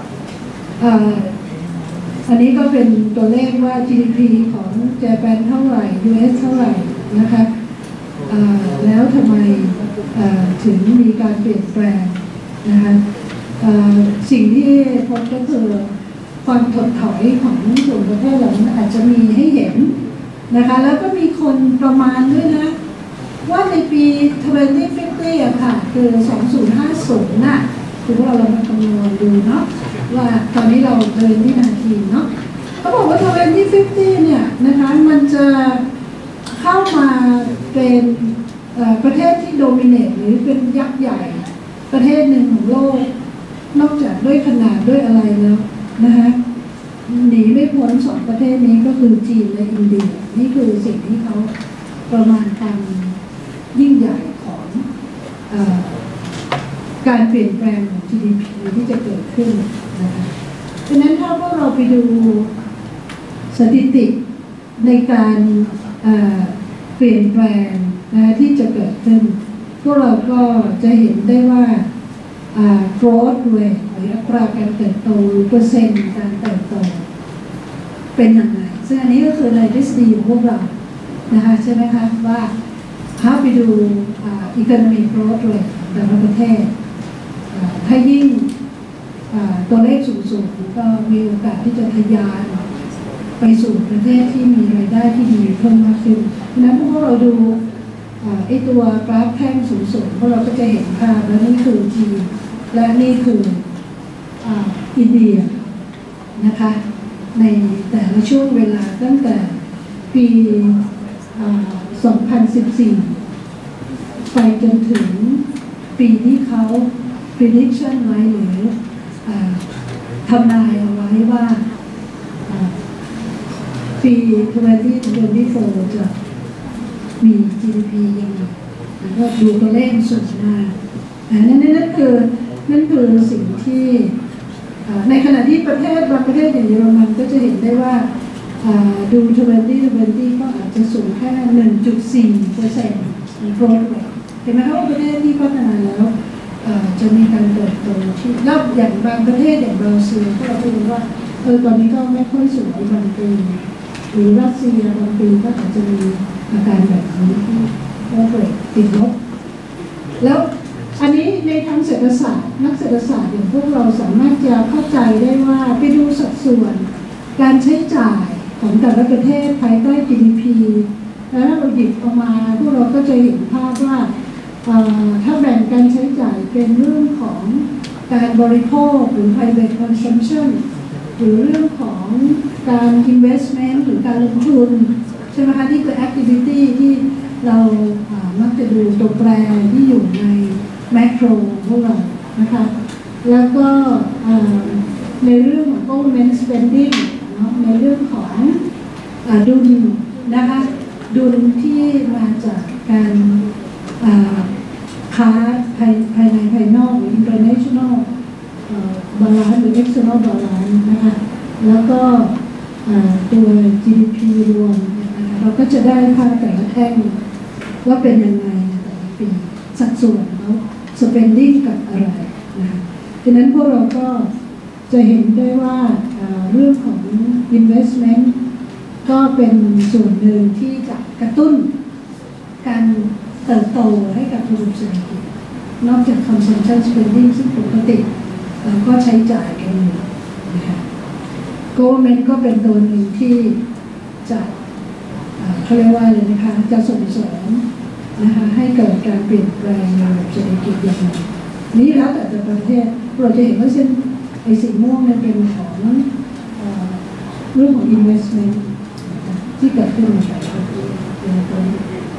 อันนี้ก็เป็นตัวเลขว่า จี ดี พี ของญี่ปุ่นเท่าไหร่ ยู เอส เท่าไหร่นะคะแล้วทำไมถึงมีการเปลี่ยนแปลงนะคะสิ่งที่พบก็คือความถดถอยของกลุ่มประเทศเหล่านี้อาจจะมีให้เห็นนะคะแล้วก็มีคนประมาณด้วยนะว่าในปีสองพันห้าสิบอะค่ะคือสองพันห้าสิบน่ะคือว่าเรามาคำนวณดูเนาะว่าตอนนี้เราเดินวินาทีเนาะเขาบอกว่าสองพันห้าสิบเนี่ยนะคะมันจะเข้ามาเป็นประเทศที่โดมิเนตหรือเป็นยักษ์ใหญ่ประเทศหนึ่งของโลกนอกจากด้วยขนาดด้วยอะไรแล้วนะคะหนีไม่พ้นสองประเทศนี้ก็คือจีนและอินเดียนี่คือสิ่งที่เขาประมาณการยิ่งใหญ่ของเอ่อการเปลี่ยนแปลงของ จี ดี พี ที่จะเกิดขึ้นนะคะดังนั้นถ้าพวกเราไปดูสถิติในการเอ่อเปลี่ยนแปลงนะที่จะเกิดขึ้นพวกเราก็จะเห็นได้ว่าgrowth rate หรืออัตราการเติบโตเปอร์เซ็นต์การเติบโตเป็นยังไงซึ่งอันนี้ก็คือในทฤษฎีของพวกเรานะคะใช่ไหมคะว่าถ้าไปดู economic growth rate แต่ละประเทศถ้ายิ่งตัวเลขสูงๆก็มีโอกาสที่จะทะยานไปสู่ประเทศที่มีรายได้ที่ดีเพิ่มมากขึ้นดังนั้นพวกเราดูไอตัวกราฟแท่งสูงๆพวกเราก็จะเห็นภาพแล้วนี่คือจีนและนี่คืออินเดียนะคะในแต่ละช่วงเวลาตั้งแต่ปีสองพันสิบสี่ไปจนถึงปีที่เขา prediction ไว้หรือทำนายเอาไว้ว่าปีสองพันยี่สิบสี่จะมี จี ดี พี ยังไงก็ดูตัวเลขสูงมากนั่นนั่นคือนั่นคือสิ่งที่ในขณะที่ประเทศบางประเทศอย่างเยอรมันก็จะเห็นได้ว่าดูสองพันยี่สิบก็อาจจะสูงแค่ หนึ่งจุดสี่เปอร์เซ็นต์ โกรธเลยเห็นไหมครับว่าประเทศที่พัฒนาแล้วจะมีการเติบโตที่แล้วอย่างบางประเทศอย่างบราซิลก็เราดูว่าเออตอนนี้ก็ไม่ค่อยสูงบางปีหรือรัสเซียบางปีก็อาจจะมีอาการแบบนี้ที่ว่าเกิดติดลบแล้วอันนี้ในทางเศรษฐศาสตร์นักเศรษฐศาสตร์อย่างพวกเราสามารถจะเข้าใจได้ว่าไปดูสัดส่วนการใช้จ่ายของแต่ละประเทศภายใต้ จี ดี พี แล้วถ้าเราหยิบออกมาพวกเราก็จะเห็นภาพว่าถ้าแบ่งการใช้จ่ายเป็นเรื่องของการบริโภคหรือ private consumption หรือเรื่องของการ investment หรือการลงทุนใช่ไหมคะที่คือ activity ที่เรามักจะดูตัวแปรที่อยู่ในแมคโครพวกเรานะคะแล้วก็ในเรื่องของ government spending ในเรื่องของดุลนะคะดุลที่มาจากการค้าภายภายในภายนอกหรือ international balance หรือ external balance นะคะแล้วก็ตัว จี ดี พี รวมเราก็จะได้ภาพแต่ละแท่งว่าเป็นยังไงในแต่ละปีสัดส่วนแล้ว spending กับอะไรนะคะดังนั้นพวกเราก็จะเห็นได้ว่าเรื่องของ investment ก็เป็นส่วนหนึ่งที่จะกระตุ้นการเติบโตให้กับระบบเศรษฐกิจนอกจาก consumption spending ซึ่งปกติเราก็ใช้จ่ายกันอยู่นะคะ government ก็เป็นตัวหนึ่งที่จะเขาเรียกว่าอะไรนะคะจะส่งเสริมนะคะให้เกิดการเปลี่ยนแปลงในระบบเศรษฐกิจอย่างไรนี้แล้วแต่แต่ประเทศเราจะเห็นว่าเส้นไอ้สีม่วงเนี่ยเป็นของเรื่องของ investment ที่เกิดขึ้นในแต่ละประเทศเป็นตัวนี้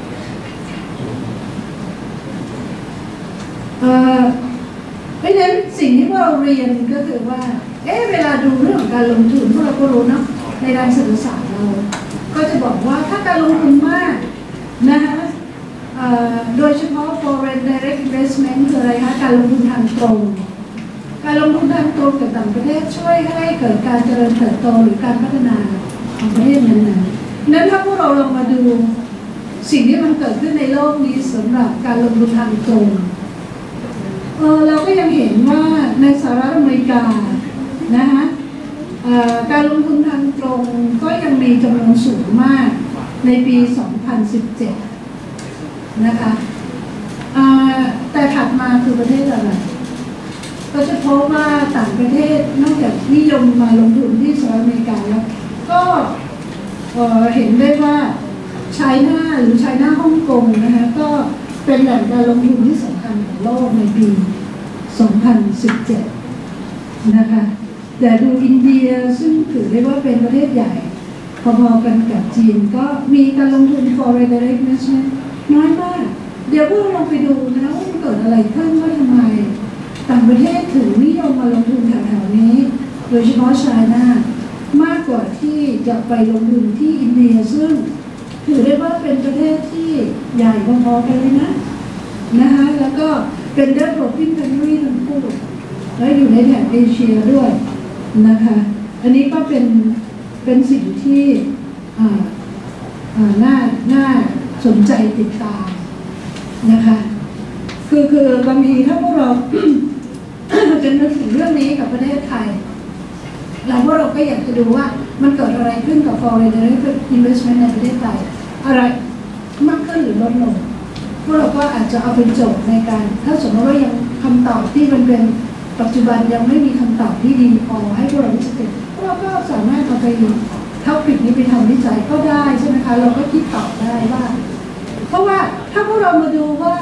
เพราะฉะนั้นสิ่งที่พวกเราเรียนก็คือว่าเอ๊ะเวลาดูเรื่องของการลงทุนพวกเราก็รู้นะในด้านเศรษฐศาสตร์เราก็จะบอกว่าถ้าการลงทุนมากนะคะโดยเฉพาะ foreign direct investment คืออะไรคะการลงทุนทางตรงการลงทุนทางตรงกับต่างประเทศช่วยให้เกิดการเจริญเติบโตหรือการพัฒนาของประเทศนั้นๆนั้นถ้าพวกเราลองมาดูสิ่งที่มันเกิดขึ้นในโลกนี้สำหรับการลงทุนทางตรงเออเราก็ยังเห็นว่าในสหรัฐอเมริกานะคะการลงทุนทางตรงก็ยังมีจำนวนสูงมากในปี สองพันสิบเจ็ด นะคะแต่ถัดมาคือประเทศอะไรก็จะพบว่าต่างประเทศนอกจากนิยมมาลงทุนที่สหรัฐอเมริกาแล้วก็เห็นได้ว่าไชน่าหรือไชน่าฮ่องกงนะคะก็เป็นแหล่งการลงทุนที่สำคัญของโลกในปี สองพันสิบเจ็ด นะคะแต่ดูอินเดียซึ่งถือได้ว่าเป็นประเทศใหญ่พอๆกันกับจีนก็มีการลงทุน foreign direct investment น้อยมากเดี๋ยวพวกเราไปดูนะว่ามันเกิดอะไรขึ้นว่าทำไมต่างประเทศถึงนิยมมาลงทุนแถวๆนี้โดยเฉพาะไชน่ามากกว่าที่จะไปลงทุนที่อินเดียซึ่งถือได้ว่าเป็นประเทศที่ใหญ่พอๆกันเลยนะนะคะแล้วก็เป็น developing country ทั้งคู่และอยู่ในแถบเอเชียด้วยนะคะอันนี้ก็เป็นเป็นสิ่งที่อ่าอ่าน่าน่าสนใจติดตามนะคะคือคือบางทีถ้าพวกเรา จะนึกถึงเรื่องนี้กับประเทศไทยเราพวกเราก็อยากจะดูว่ามันเกิดอะไรขึ้นกับ foreign direct investment ในประเทศไทยอะไรมากขึ้นหรือลดลงพวกเราก็อาจจะเอาเป็นโจทย์ในการถ้าสมมติว่ายังคำตอบที่มันเป็นปัจจุบันยังไม่มีคำตอบที่ดีพอให้พวกเราวิจัยพวกเราก็สามารถเอาไปท็อปิกนี้ไปทำวิจัยก็ได้ใช่ไหมคะเราก็คิดตอบได้ว่าเพราะว่าถ้าพวกเรามาดูว่า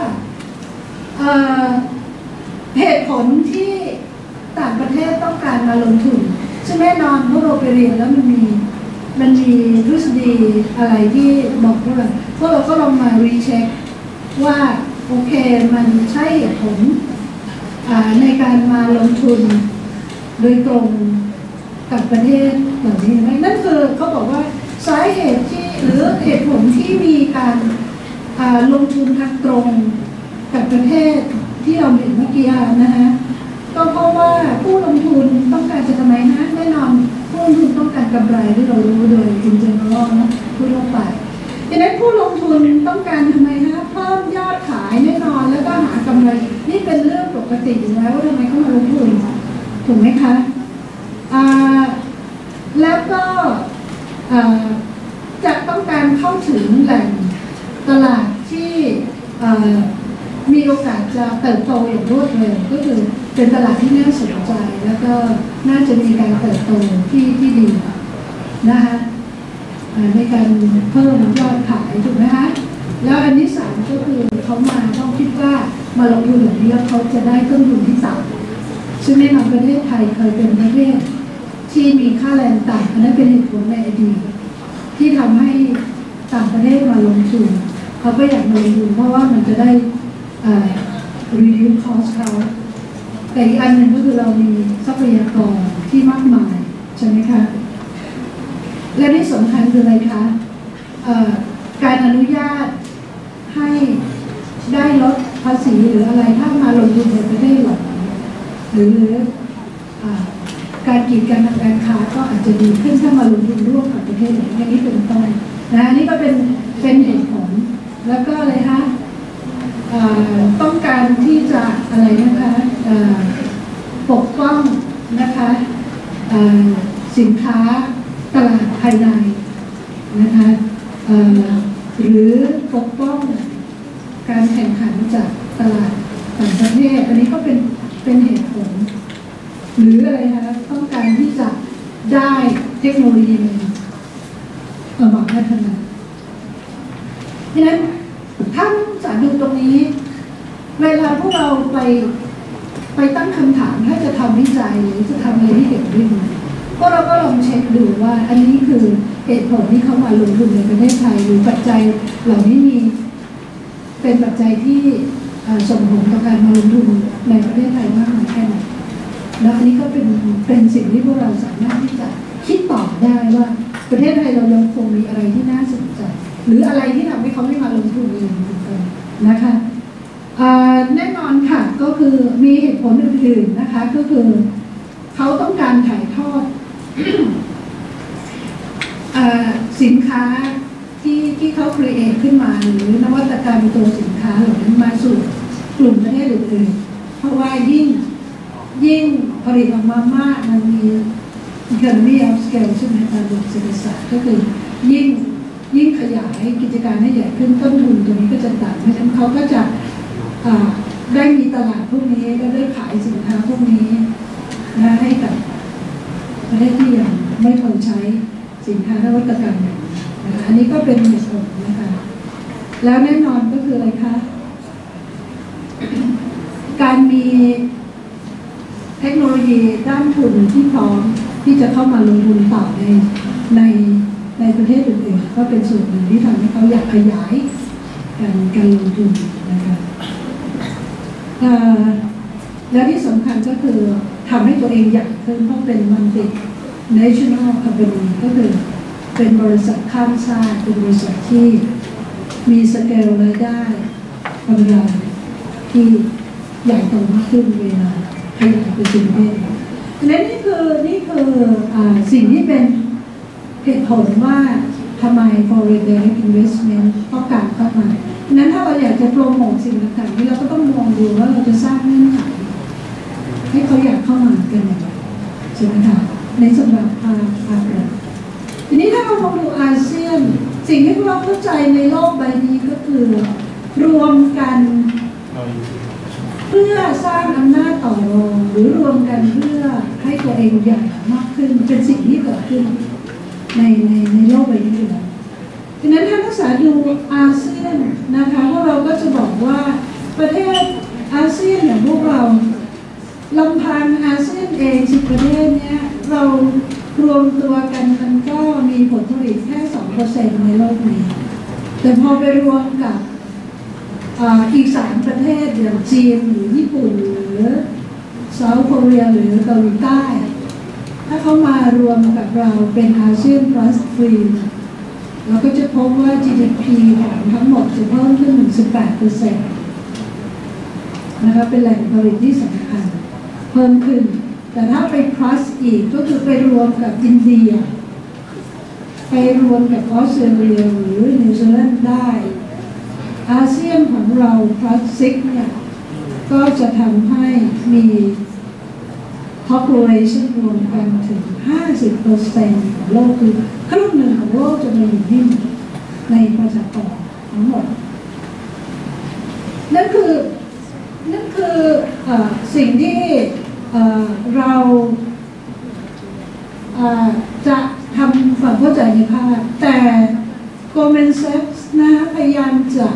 เหตุผลที่ต่างประเทศต้องการมาลงทุนซึ่งแน่นอนพวกเราไปเรียนแล้วมันมีมันมีทฤษฎีอะไรที่บอกพวกเราพวกเราก็ลองมารีเช็คว่าโอเคมันใช่เหตุผลในการมาลงทุนโดยตรงกับประเทศเหล่านี้ไหมนั่นคือเขาบอกว่าสาเหตุที่หรือเหตุผลที่มีการลงทุนทางตรงกับประเทศที่เราเห็นเมื่อกี้นะคะก็เพราะว่าผู้ลงทุนต้องการจะทำไมนะแน่นอนผู้ลงทุนต้องการกำไรที่เรารู้โดย in general นะผู้ทั่วไปดังนั้นผู้ลงทุนต้องการทำไมนะเพิ่มยอดขายแน่นอนแล้วก็หากำไรนี่เป็นเรื่องปกติอยู่แล้วว่าทำไมเขามาลงทุนถูกไหมคะแล้วก็จะต้องการเข้าถึงแหล่งตลาดที่มีโอกาสจะเติบโตอย่างรวดเร็วก็คือเป็นตลาดที่น่าสนใจแล้วก็น่าจะมีการเติบโตที่ที่ดีนะคะในการเพิ่มยอดขายถูกไหมคะแล้วอันที่สามก็คือเขามาต้องคิดว่ามาลงทุนแบบนี้แล้วเขาจะได้ต้นทุนที่ต่ำซึ่งในประเทศไทยเคยเป็นประเทศที่มีค่าแรงต่ำอันนั้นเป็นเหตุผลในอดีตที่ทำให้ต่างประเทศมาลงทุนเขาก็อยากมาลงทุนเพราะว่ามันจะได้reduce cost เขาแต่อีกอันหนึ่งก็คือเรามีทรัพยากรที่มากมายใช่ไหมคะและที่สำคัญคืออะไรคะการอนุญาตให้ได้ลดภาษีหรืออะไรถ้ามาลงทุนในประเทศเหล่านี้หรือการกีดกันทางการค้าก็อาจจะดีขึ้นถ้ามาลงทุนร่วมกับประเทศอย่างนี้เป็นต้นนะอันนี้ก็เป็นเป็นเหตุผลแล้วก็อะไรคะต้องการที่จะอะไรนะคะปกป้องนะคะสินค้าตลาดภายในนะคะหรือปกป้องกการแข่งขันจากตลาดต่างประเทศอันนี้ก็เป็นเป็นเหตุผลหรืออะไรคะต้องการที่จะได้เทคโนโลยีเอามาพัฒนาเพราะฉะนั้นถ้าสารดูตรงนี้เวลาพวกเราไปไปตั้งคำถามถ้าจะทำวิจัยหรือจะทำอะไรที่เกี่ยวกับเรื่องนี้พวกเราก็ลองเช็คดูว่าอันนี้คือเหตุผลที่เขามาลงทุนในประเทศไทยหรือปัจจัยเหล่านี้มีเป็นปัจจัยที่ส่งผลต่อการมาลงทุนในประเทศไทยมากน้อยแค่ไหนแล้วอันนี้ก็เป็นเป็นสิ่งที่พวกเราสามารถที่จะคิดต่อได้ว่าประเทศไทยเรายังคงมีอะไรที่น่าสนใจหรืออะไรที่ทำให้เขาไม่มาลงทุนเองนะคะแน่นอนค่ะก็คือมีเหตุผลอื่นๆนะคะก็คือเขาต้องการถ่ายทอด สินค้าที่ที่เขาครีเอทขึ้นมาหรือนวัตกรรมตัวสินค้าเหล่านั้นมาสู่กลุ่มประเทศอื่นๆเพราะว่ายิ่งยิ่งผลิตออกมามากมันมี economy of scale ใช่ไหมตามหลักเศรษฐศาสตร์ก็คือยิ่งยิ่งขยายกิจการให้ใหญ่ขึ้นต้นทุนตัวนี้ก็จะต่ำเพราะฉะนั้นเขาก็จะได้มีตลาดพวกนี้ก็ได้ขายสินค้าพวกนี้นะให้กับประเทศที่ยังไม่เคยใช้สินค้านวัตกรรมนะคะอันนี้ก็เป็นเหตุผลนะคะแล้วแน่นอนก็คืออะไรคะการมีเทคโนโลยีด้านทุนที่พร้อมที่จะเข้ามาลงทุนต่อในในในประเทศอื่นๆก็เป็นส่วนหนึ่งที่ทำให้เขาอยากขยายการการลงทุนนะคะและที่สำคัญก็คือทำให้ตัวเองใหญ่ขึ้นเพราะเป็นมันติ national company ก็คือเป็นบริษัทข้ามชาติเป็นบริษัทที่มีสเกลรายได้กำไรที่ใหญ่โตมากขึ้นเวลาขยายไปสู่ประเทศและนี่คือนี่คืออสิ่งที่เป็นเหตุผลว่าทำไม foreign direct investment ต้องการเข้ามานั้นถ้าเราอยากจะโปรโมทสิ่งต่างๆนี้เราก็ต้องมองดูว่าเราจะสร้างเงื่อนไขให้เขาอยากเข้ามากันอย่างไรใช่ไหมคะในสำหรับอาอาเซียนทีนี้ถ้าเรามองดูอาเซียนสิ่งที่เราเข้าใจในโลกใบนี้ก็คือรวมกันเพื่อสร้างอำนาจต่อรองหรือรวมกันเพื่อให้ตัวเองใหญ่มากขึ้นเป็นสิ่งที่เกิดขึ้นในในในโลกใบนี้เลยดังนั้นถ้านักศึกษาดูอาเซียนนะคะพวกเราก็จะบอกว่าประเทศอาเซียนอย่างพวกเราลำพังอาเซียนเองสิบประเทศเนี้ยเรารวมตัวกันมันก็มีผลผลิตแค่ สองเปอร์เซ็นต์ ในโลกนี้แต่พอไปรวมกับอีกสามประเทศอย่างจีนหรือญี่ปุ่นหรือเซาท์โคเรียหรือเกาหลีใต้ถ้าเขามารวมกับเราเป็นอาเซียน plus ฟรีเราก็จะพบว่า จี ดี พี ของทั้งหมดจะเพิ่มขึ้นถึง สิบแปดเปอร์เซ็นต์ นะคะเป็นแหล่งผลิตที่สำคัญเพิ่มขึ้นแต่ถ้าไป plus อีกก็คือไปรวมกับอินเดียไปรวมกับออสเตรเลียหรือนิวซีแลนด์ได้อาเซียนของเรา plus ซิกเนี่ยก็จะทำให้มี population รวมกันถึง ห้าสิบเปอร์เซ็นต์ ของโลกคือครึ่งหนึ่งของโลกจะมาอยู่ที่ในประชากรทั้งหมดนั่นคือนั่นคืออสิ่งที่เราจะทำความเข้าใจในภาพแต่ Goldman Sachs นะพยายามจะ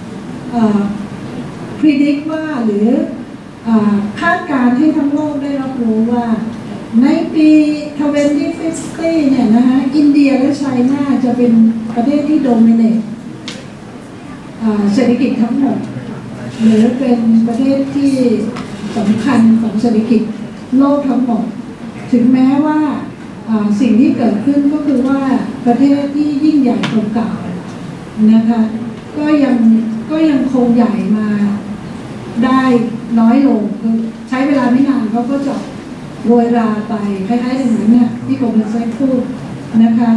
predict ว่าหรือคาดการณ์ให้ทั้งโลกได้รับรู้ว่าในปีสองพันห้าสิบเนี่ยนะคะอินเดียและไชน่าจะเป็นประเทศที่โดมิเนตเศรษฐกิจทั้งหมดหรือเป็นประเทศที่สำคัญของเศรษฐกิจโลกทั้งหมดถึงแม้ว่าสิ่งที่เกิดขึ้นก็คือว่าประเทศที่ยิ่งใหญ่เก่าๆนะคะก็ยังก็ยังคงใหญ่มาได้น้อยลงคือใช้เวลาไม่นานเขาก็จะโรยราไปคล้ายๆอย่างนั้นเนี่ยที่ผมเคยพูดนะคะ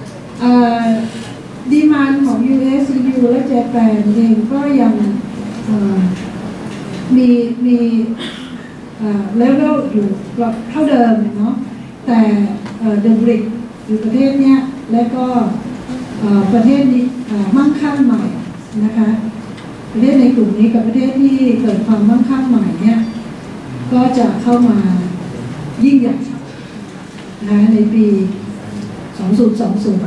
ดีมานด์ของ ยู เอส อี ยู และญี่ปุ่นเองก็ยังมีมีเลเวลอยู่เท่าเดิมเนาะแต่เดบริกอยู่ประเทศเนี้ยและก็ประเทศนี้มั่งคั่งใหม่นะคะประเทศในกลุ่มนี้กับประเทศที่เกิดความมั่งคั่งใหม่เนี่ยก็จะเข้ามายิ่งใหญ่นะในปีสองพันยี่สิบ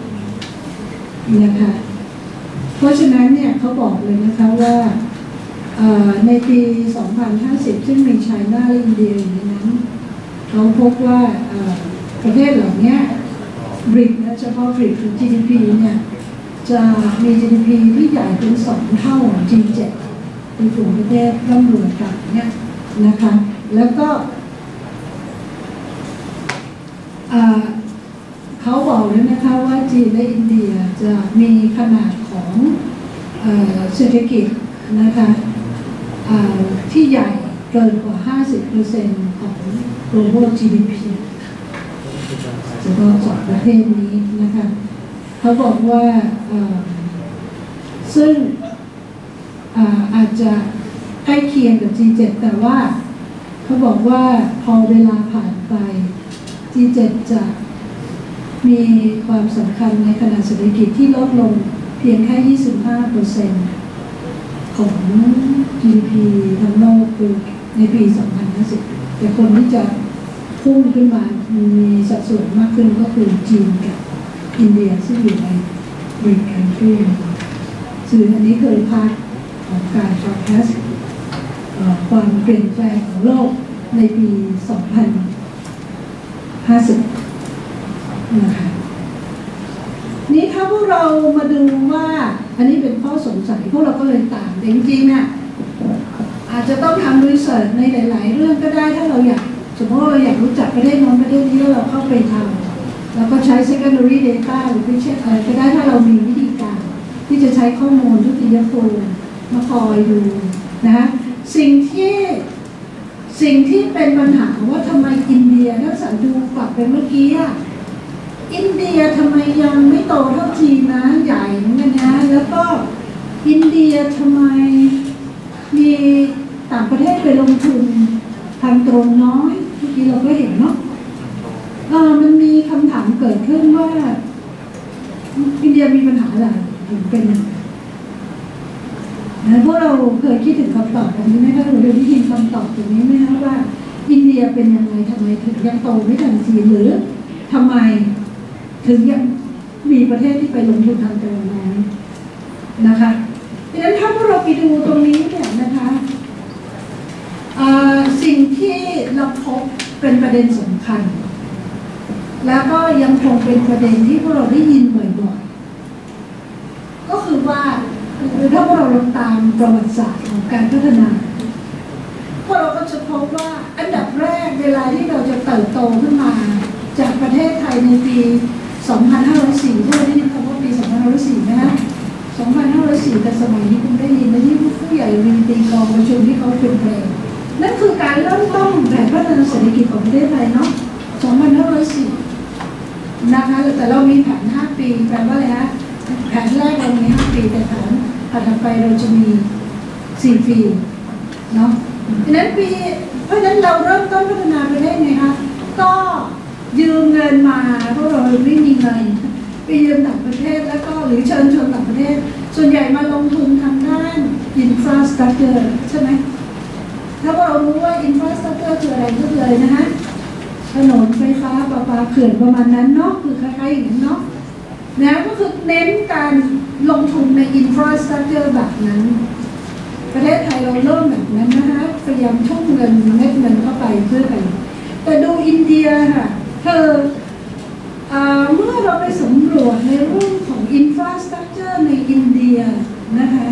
นะคะเพราะฉะนั้นเนี่ยเขาบอกเลยนะคะว่าในปีสองพันห้าสิบซึ่งมีไชน่าและอินเดียอยู่ในนั้นเขาพบว่าประเทศเหล่านี้บริกนะเฉพาะบริกหรือ จี ดี พี เนี่ยจะมี จี ดี พี ที่ใหญ่เป็นสองเท่าของ จี เจ็ด เป็นกลุ่มประเทศร่ำรวยกันเนี่ยนะคะแล้วก็เขาบอกเลยนะคะว่าจีนและอินเดียจะมีขนาดของเศรษฐกิจนะคะที่ใหญ่เกินกว่า ห้าสิบเปอร์เซ็นต์ ของ global จี ดี พี เฉพาะสองประเทศนี้นะคะเขาบอกว่าซึ่งอาจจะใกล้เคียงกับ จี เจ็ด แต่ว่าเขาบอกว่าพอเวลาผ่านไป จี เจ็ด จะมีความสำคัญในขนาดเศรษฐกิจที่ลดลงเพียงแค่ ยี่สิบห้าเปอร์เซ็นต์ ของ จี ดี พี ทั้งโลกคือในปี สองพันห้าสิบ แต่คนที่จะพุ่งขึ้นมามีสัดส่วนมากขึ้นก็คือจีนกับอินเดียซึ่งอยู่ในบริกคันทรีซึ่งอันนี้เคยพาดของการ forecast ความเปลี่ยนแปลงของโลกในปี สองพันห้าสิบ นะคะนี่ถ้าพวกเรามาดูว่าอันนี้เป็นข้อสงสัยพวกเราก็เลยตามจริงๆเนี่ยอาจจะต้องทำรีเสิร์ชในหลายๆเรื่องก็ได้ถ้าเราอยากสมมติเราอยากรู้จักประเทศโน้นประเทศนี้เราเข้าไปทำแล้วก็ใช้ secondary data หรือพิเศษอะไรก็ได้ถ้าเรามีวิธีการที่จะใช้ข้อมูลทุติยภูมิมาคอยดูนะสิ่งที่สิ่งที่เป็นปัญหาว่าทำไมอินเดียถ้าสังดูกลับไปเมื่อกี้อินเดียทำไมยังไม่โตเท่าจีนนะใหญ่เหมือนกันนะแล้วก็อินเดียทำไมมีต่างประเทศไปลงทุนทางตรงน้อยเมื่อกี้เราก็เห็นเนาะมันมีคำถามเกิดขึ้นว่าอินเดียมีปัญหาอะไรถึงเป็นนะพวกเราเคยคิดถึงคำตอบตรงนี้ไหมคะหรือได้ยินคำตอบตรงนี้ไหมคะว่าอินเดียเป็นยังไงทำไมถึงยังโตไม่ทันจีนหรือทำไมถึงยังมีประเทศที่ไปลงทุนทางตรงน้อยนะคะดังนั้นถ้าพวกเราไปดูตรงนี้เนี่ยนะคะสิ่งที่เราพบเป็นประเด็นสำคัญแล้วก็ยังคงเป็นประเด็นที่พวกเราได้ยินบ่อยๆก็คือว่าถ้าพวกเราลงตามประวัติศาสตร์ของการพัฒนาพวกเราก็จะพบว่าอันดับแรกเวลาที่เราจะเติบโตขึ้นมาจากประเทศไทยในปี สองพันห้าร้อยสี่ ที่เราได้ยินคำว่าปี สองพันห้าร้อยสี่ นะคะ สองพันห้าร้อยสี่ แต่สมัยนี้คุณได้ยินในที่ผู้ใหญ่รีตีกองประชุมที่เขาเป็นเพลงนั่นคือการเริ่มต้นแผนพัฒนาเศรษฐกิจของประเทศไทยเนาะ สองพันห้าร้อยสี่ นะคะแต่เรามีแผนห้าปีแปลว่าอะไรฮะแผนแรกเรามีห้าปีแต่แผนถัดไปเราจะมีสี่ปีเนาะดังนั้นปีเพราะฉะนั้นเราเริ่มต้นพัฒนาประเทศไงคะก็ยืมเงินมาเพราะเราไม่มีเงินไปยืมต่างประเทศแล้วก็หรือเชิญชวนต่างประเทศส่วนใหญ่มาลงทุนทางด้าน infrastructure ใช่ไหมถ้าเรารู้ว่า infrastructure คืออะไรก็คืออะไรนะฮะถนนไฟฟ้าประปาเขื่อนประมาณนั้นเนาะคือคล้ายๆอย่างนั้นเนาะนะก็คือเน้นการลงทุนใน infrastructure แบบนั้นประเทศไทยเราเริ่มแบบนั้นนะฮะพยายามทุ่มเงินเม็ดเงินเข้าไปเพื่อกันแต่ดูอินเดียค่ะเธอเมื่อเราไปสำรวจในเรื่องของ infrastructure ในอินเดียนะคะ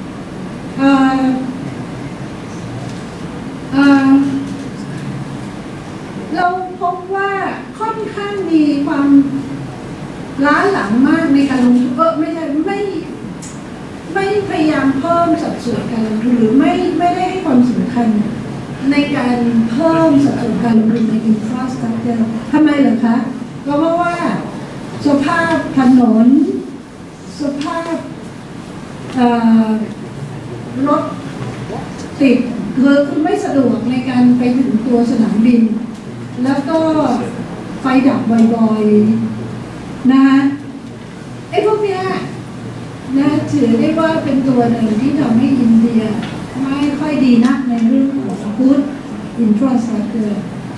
เราพบว่าค่อนข้างมีความล้าหลังมากในการลงทุนเออไม่ใช่ไม่ไม่พยายามเพิ่มสัดส่วนการลงทุนหรือไม่ไม่ได้ให้ความสำคัญในการเพิ่มสัดส่วนการลงทุนใน infrastructure ทำไมเหรอคะก็เพราะว่าสภาพถนนสภาพรถติดคือไม่สะดวกในการไปถึงตัวสนามบินแล้วก็ไฟดับบ่อยๆนะคะไอ้พวกเนี้ยนะถือได้ว่าเป็นตัวหนึ่งที่ทำให้อินเดียไม่ค่อยดีนักในเรื่องของ good infrastructure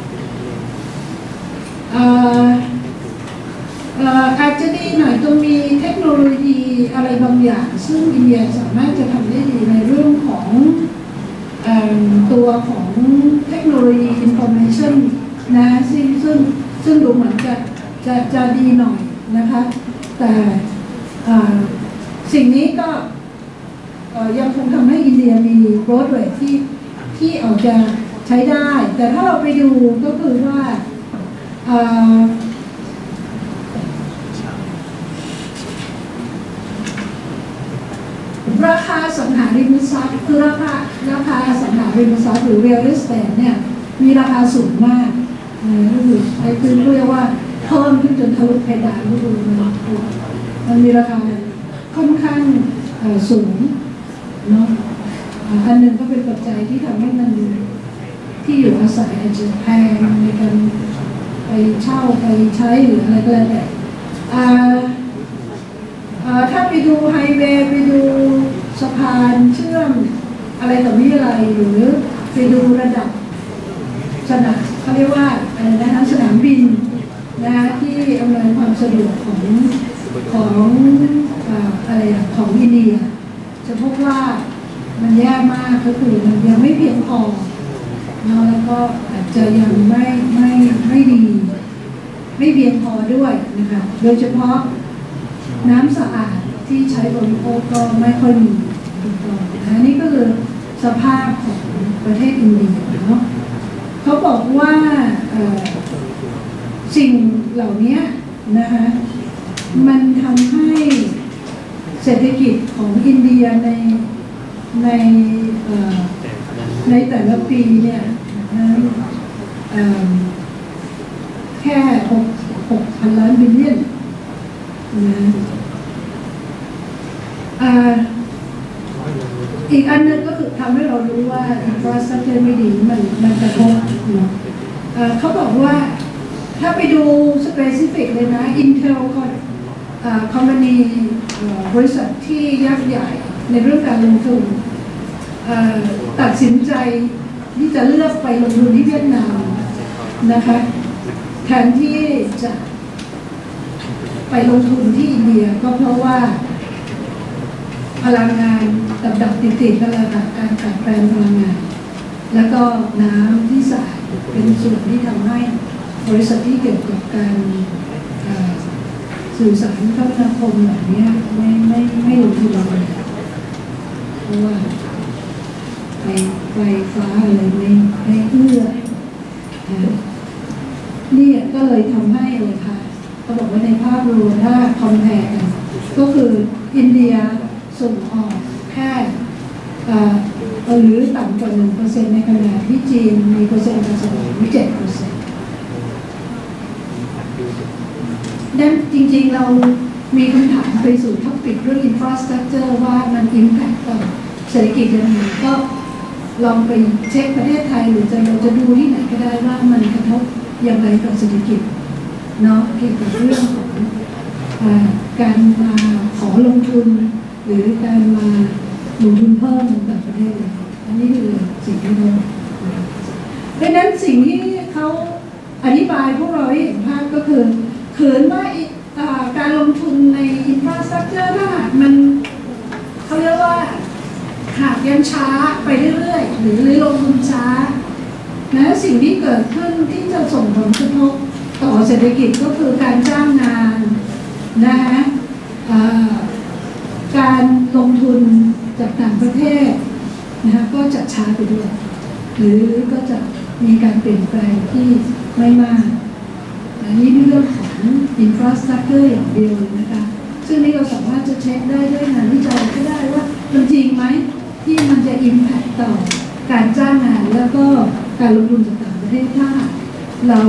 เอ่อเอ่ออาจจะดีหน่อยตรงมีเทคโนโลยีอะไรบางอย่างซึ่งอินเดียสามารถจะทำได้ดีในเรื่องของเอ่อตัวของเทคโนโลยี information นะซึ่งซึ่งซึ่งดูเหมือนจะจะจะดีหน่อยนะคะแต่สิ่งนี้ก็ยังคงทำให้อินเดียมี growth rate ที่ที่อาจจะใช้ได้แต่ถ้าเราไปดูก็คือว่าราคาสังหาริมทรัพย์คือราคาราคาสังหาริมทรัพย์หรือ real estate เนี่ยมีราคาสูงมากก็คือไอ้คือเรียกว่าเพิ่มขึ้นจนทะลุเพดานก็คือมันมันมีราคาค่อนข้างสูงเนาะอันหนึ่งก็เป็นปัจจัยที่ทำให้มันที่อยู่อาศัยอาจจะแพงในการไปเช่าไปใช้หรืออะไรก็แล้วแต่ถ้าไปดูไฮเวย์ไปดูสะพานเชื่อมอะไรต่อมีอะไรหรือไปดูระดับสนามเขาเรียกว่าอะไรนะคะสนามบินนะที่อำนวยความสะดวกของของอะไรของอินเดียจะพบว่ามันแย่มากก็คือมันยังไม่เพียงพอแล้วก็อาจจะยังไม่ไม่ไม่ดีไม่เพียงพอด้วยนะคะโดยเฉพาะน้ำสะอาดที่ใช้บริโภคก็ไม่ค่อยมีถูกต้องนะนี่ก็คือสภาพของประเทศอินเดียเนาะเขาบอกว่าสิ่งเหล่านี้นะคะมันทำให้เศรษฐกิจของอินเดียในในในแต่ละปีเนี่ยแค่หกหกพันล้านบิลเลียนนะอีกอันนึงก็คือทำให้เรารู้ว่า infrastructure ไม่ดีมันมันกระทบเนาะเขาบอกว่าถ้าไปดู specific เลยนะ Intel คอมพานีบริษัทที่ยักษ์ใหญ่ในเรื่องการลงทุนตัดสินใจที่จะเลือกไปลงทุนที่เวียดนามนะคะแทนที่จะไปลงทุนที่อินเดียก็เพราะว่าพลังงานดับดับติดติดกันแล้วค่ะการขาดแคลนพลังงานแล้วก็น้ำที่สะอาดเป็นส่วนที่ทำให้บริษัทที่เกี่ยวกับการสื่อสารคมนาคมแบบนี้ไม่ไม่ไม่ลงทุนเลยเพราะว่าไฟไฟฟ้าอะไรไม่ไม่เอื้อนี่ก็เลยทำให้เลยค่ะเขาบอกว่าในภาพรวมถ้าคอมแพร์กันก็คืออินเดียส่งออกแค่หรือต่ำกว่าหนึ่งเปอร์เซ็นต์ในขณะที่จีนมีเปอร์เซ็นต์การส่งออกเจ็ดเปอร์เซ็นต์ดังนั้นจริงๆเรามีคำถามไปสู่ท็อปิกเรื่อง infrastructure ว่ามัน impact ต่อเศรษฐกิจยังไงก็ลองไปเช็คประเทศไทยหรือจะเราจะดูที่ไหนก็ได้ว่ามันกระทบอย่างไรต่อเศรษฐกิจเนาะเกี่ยวกับเรื่องของการมาขอลงทุนหรือการมาลงทุนเพิ่มในต่างประเทศอันนี้คือสิ่งที่เราดังนั้นสิ่งที่เขาอธิบายพวกเราให้เห็นภาพก็คือเขินว่าการลงทุนใน infrastructure ถ้าหากมันเขาเรียกว่าหากยังช้าไปเรื่อยๆหรือลงทุนช้านะสิ่งที่เกิดขึ้นที่จะส่งผลกระทบต่อเศรษฐกิจก็คือการจ้างงานนะคะการลงทุนจากต่างประเทศนะคะก็จะช้าไปด้วยหรือก็จะมีการเปลี่ยนแปลงที่ไม่มากอันนี้เรื่องของ infrastructure อย่างเดียวนะคะซึ่งนี่เราสามารถจะเช็คได้ด้วยงานวิจัยก็ได้ว่ามันจริงไหมที่มันจะ impact ต่อการจ้างงานแล้วก็การลงทุนจากต่างประเทศถ้าเรา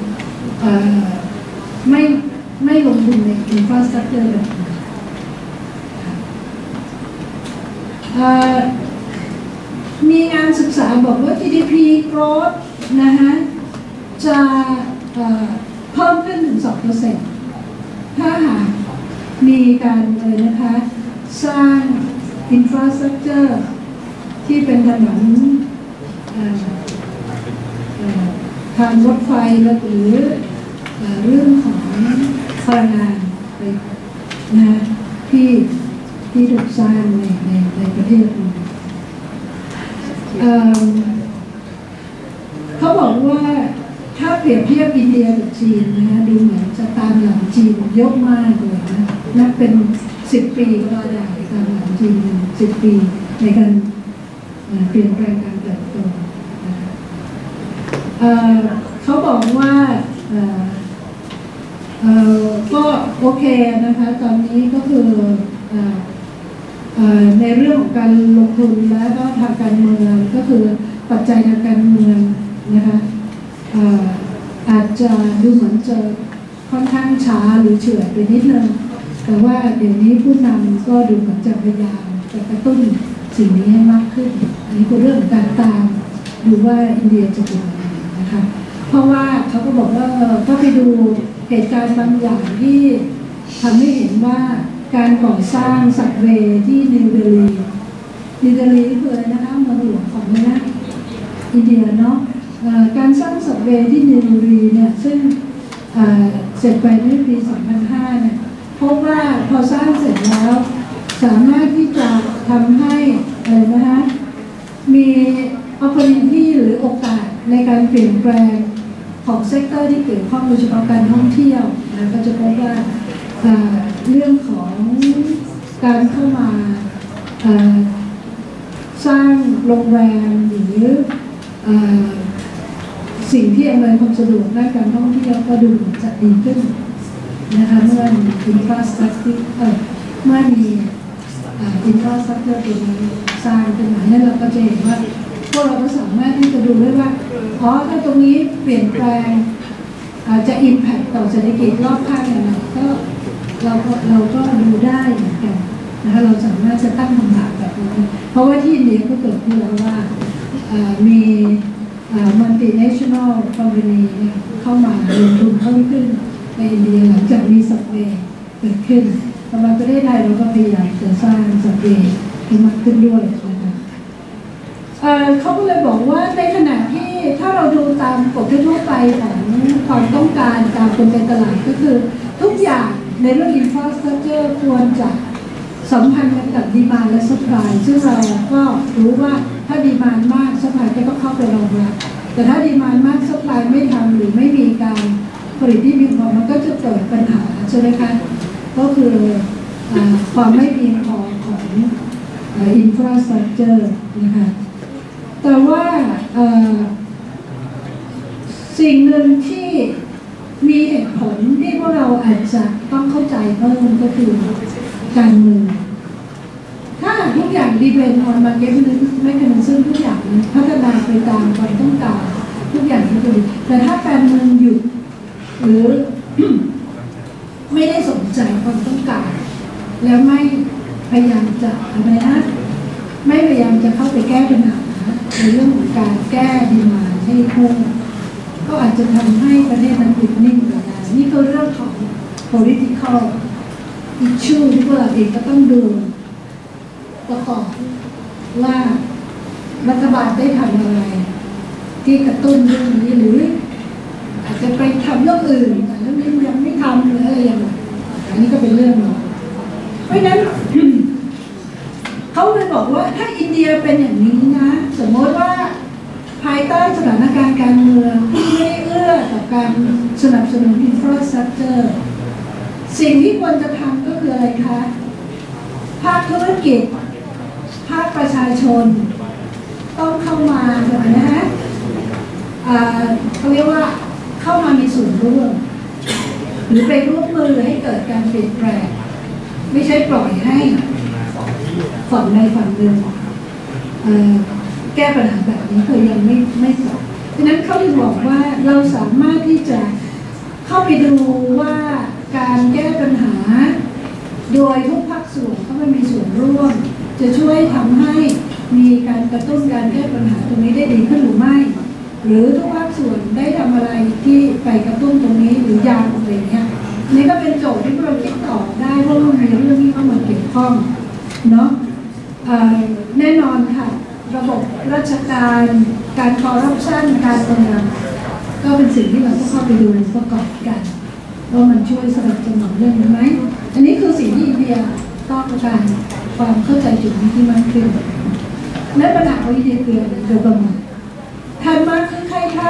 ไม่ไม่ลงทุนใน infrastructure แบบนี้มีงานศึกษาบอกว่า จี ดี พี growth นะคะจะเพิ่มขึ้นถึง สองเปอร์เซ็นต์ ถ้าหากมีการเลยนะคะสร้างอินฟราสตรักเจอร์ที่เป็นถนนทางรถไฟหรือเรื่องของพลังงานไปนะที่ที่ถูกสร้างในในในประเทศนี้เขาบอกว่าถ้าเปรียบเทียบอินเดียกับจีนนะดูเหมือนจะตามหลังจีนเยอะมากเลยนะนับเป็นสิบปีก็ได้ตามหลังจีนสิบปีในการเปลี่ยนแปลงการเติบโตเขาบอกว่าก็โอเคนะคะตอนนี้ก็คือในเรื่องของการลงทุนและก็ทางการเมืองก็คือปัจจัยทางการเมืองนะคะอาจจะดูเหมือนจะค่อนข้างช้าหรือเฉื่อยไปนิดนึงแต่ว่าเดี๋ยวนี้ผู้นำก็ดูเหมือนจะพยายามจะกระตุ้นสิ่งนี้ให้มากขึ้นอันนี้เป็นเรื่องของการตามดูว่าอินเดียจะเป็นยังไงนะคะเพราะว่าเขาก็บอกว่าถ้าไปดูเหตุการณ์บางอย่างที่ทำให้เห็นว่าการก่อสร้างสับเวย์ที่นิวเดลีนิวเดลีคืออะไรนะคะเมืองหลวงของนะอินเดียเนาะการสร้างสับเวย์ที่นิวเดลีเนี่ยซึ่งเสร็จไปในปี สองพันห้า เนี่ยพบว่าพอสร้างเสร็จแล้วสามารถที่จะทำให้อะไรนะคะมี opportunity หรือโอกาสในการเปลี่ยนแปลงของเซกเตอร์ที่เกี่ยวข้องโดยเฉพาะการท่องเที่ยวนะก็จะพบว่าเรื่องของการเข้ามาสร้างโรงแรมหรือสิ่งที่อำนวยความสะดวกด้านการท่องเที่ยวก็ดูจะดีขึ้นนะคะเมื่อมีอินฟราสตรักเจอร์เมื่อมีอินฟราสตรักเจอร์ตัวนี้สร้างขึ้นมาเนี่ยเราก็จะเห็นว่าพวกเราก็สามารถที่จะดูได้ว่าอ๋อถ้าตรงนี้เปลี่ยนแปลงจะอิมแพคต่อเศรษฐกิจรอบข้างอย่างไรก็เราก็เราก็ดูได้เหมือนกันนะคะเราสามารถจะตั้งคำถามแบบนี้เพราะว่าที่อินเดียก็เกิดขึ้นแล้วว่ามีมัลติเนชั่นแนลคอมพานีเข้ามาลงทุนเพิ่มขึ้นในอินเดียหลังจากมีสับเวย์เกิดขึ้นสำหรับประเทศไทยเราก็พยายามจะสร้างสับเวย์ให้มากขึ้นด้วยนะคะเขาก็เลยบอกว่าในขณะที่ถ้าเราดูตามกฎทั่วไปของความต้องการตามกลไกตลาดก็คือทุกอย่างในเรื่อง infrastructure ควรจะสัมพันธ์กันกับดีมานด์และซัพพลายซึ่งเราก็รู้ว่าถ้าดีมานด์มากซัพพลายก็ต้องเข้าไปรองรับแต่ถ้าดีมานด์มากซัพพลายไม่ทำหรือไม่มีการผลิตที่เพียงพอมันก็จะเกิดปัญหาใช่ไหมคะก็คือความไม่เพียงพอของอินฟราสตรักเจอร์นะคะแต่ว่าสิ่งหนึ่งที่มีเหตุผลที่พวกเราอาจจะต้องเข้าใจเพิ่มก็คือการเมืองถ้าทุกอย่างดีเวนออนมาเก็ตไม่กันซึ่งทุกอย่างพัฒนาไปตามความต้องการทุกอย่างก็ดีแต่ถ้าการเมืองหยุดหรือ ไม่ได้สนใจความต้องการแล้วไม่พยายามจะอะไรนะไม่พยายามจะเข้าไปแก้ปัญหาในเรื่องของการแก้ดีมานด์ให้เพิ่มก็อาจจะทำให้ประเทศนั้นหยุดนิ่งไปได้นี่คือเรื่องของ political issue ที่พวกเราเองก็ต้องดูประกอบว่ารัฐบาลได้ทำอะไรที่กระตุ้นเรื่องนี้หรืออาจจะไปทำเรื่องอื่นแต่เรื่องนี้ยังไม่ทำหรืออะไรอย่างไรอันนี้ก็เป็นเรื่องหนึ่งเพราะฉะนั้น เขาเลยบอกว่าถ้าอินเดียเป็นอย่างนี้นะสมมติว่าภายใต้สถานการณ์การเมืองที่ไม่เอื้อต่อการสนับสนุนอินฟราสตรักเจอร์สิ่งที่ควรจะทำก็คืออะไรคะภาคธุรกิจภาคประชาชนต้องเข้ามาถูกไหมนะฮะเขาเรียกว่าเข้ามามีส่วนร่วมหรือไปร่วมมือให้เกิดการเปลี่ยนแปลงไม่ใช่ปล่อยให้ฝั่งในฝั่งหนึ่งแก้ปัญหาแบบนี้เคยยังไม่ไม่จบดังนั้นเขาถึงบอกว่าเราสามารถที่จะเข้าไปดูว่าการแก้ปัญหาโดยทุกภาคส่วนเข้ามามีส่วนร่วมจะช่วยทำให้มีการกระตุ้นการแก้ปัญหาตรงนี้ได้ดีขึ้นหรือไม่หรือทุกภาคส่วนได้ทำอะไรที่ไปกระตุ้นตรงนี้หรือยังอะไรเงี้ยนี่ก็เป็นโจทย์ที่เราคิดต่อได้เพราะมันมีเรื่องที่เข้ามาเกี่ยวข้องเนาะแน่นอนค่ะระบบราชการการคอร์รัปชันการเมืองก็เป็นสิ่งที่เราต้องเข้าไปดูประกอบกันว่ามันช่วยสนับสนุนเรื่องนี้ไหมอันนี้คือสิ่งที่อินเดียต้องการความเข้าใจจุดนี้ที่มากขึ้นและปัญหาของอินเดียคือโดยประมาณถัดมาคือใครคะ